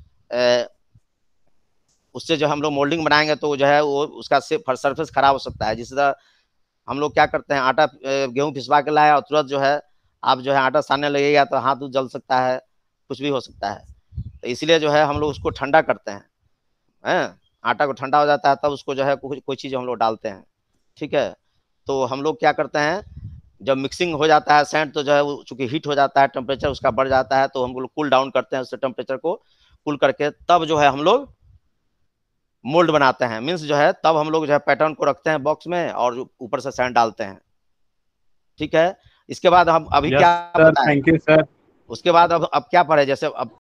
उससे जो हम लोग मोल्डिंग बनाएंगे, तो जो है वो उसका सरफेस खराब हो सकता है। जिस तरह हम लोग क्या करते हैं, आटा गेहूं पिसवा के लाए और तुरंत जो है आप जो है आटा सानने लगेगा तो हाथ जल सकता है, कुछ भी हो सकता है। तो इसलिए जो है हम लोग उसको ठंडा करते हैं, आटा को ठंडा हो जाता है तब उसको जो है कोई चीज़ हम लोग डालते हैं, ठीक है। तो हम लोग क्या करते हैं, जब मिक्सिंग हो जाता है सैंड, तो जो है चूंकि हीट हो जाता है, टेम्परेचर उसका बढ़ जाता है, तो हम लोग कूल डाउन करते हैं, उससे टेम्परेचर को कूल करके तब जो है हम लोग मोल्ड बनाते हैं। मीन्स जो है तब हम लोग जो है पैटर्न को रखते हैं बॉक्स में, और ऊपर से सैंड डालते हैं, ठीक है। इसके बाद हम अभी क्या बताएं, थैंक यू सर। उसके बाद अब क्या पढ़े, जैसे अब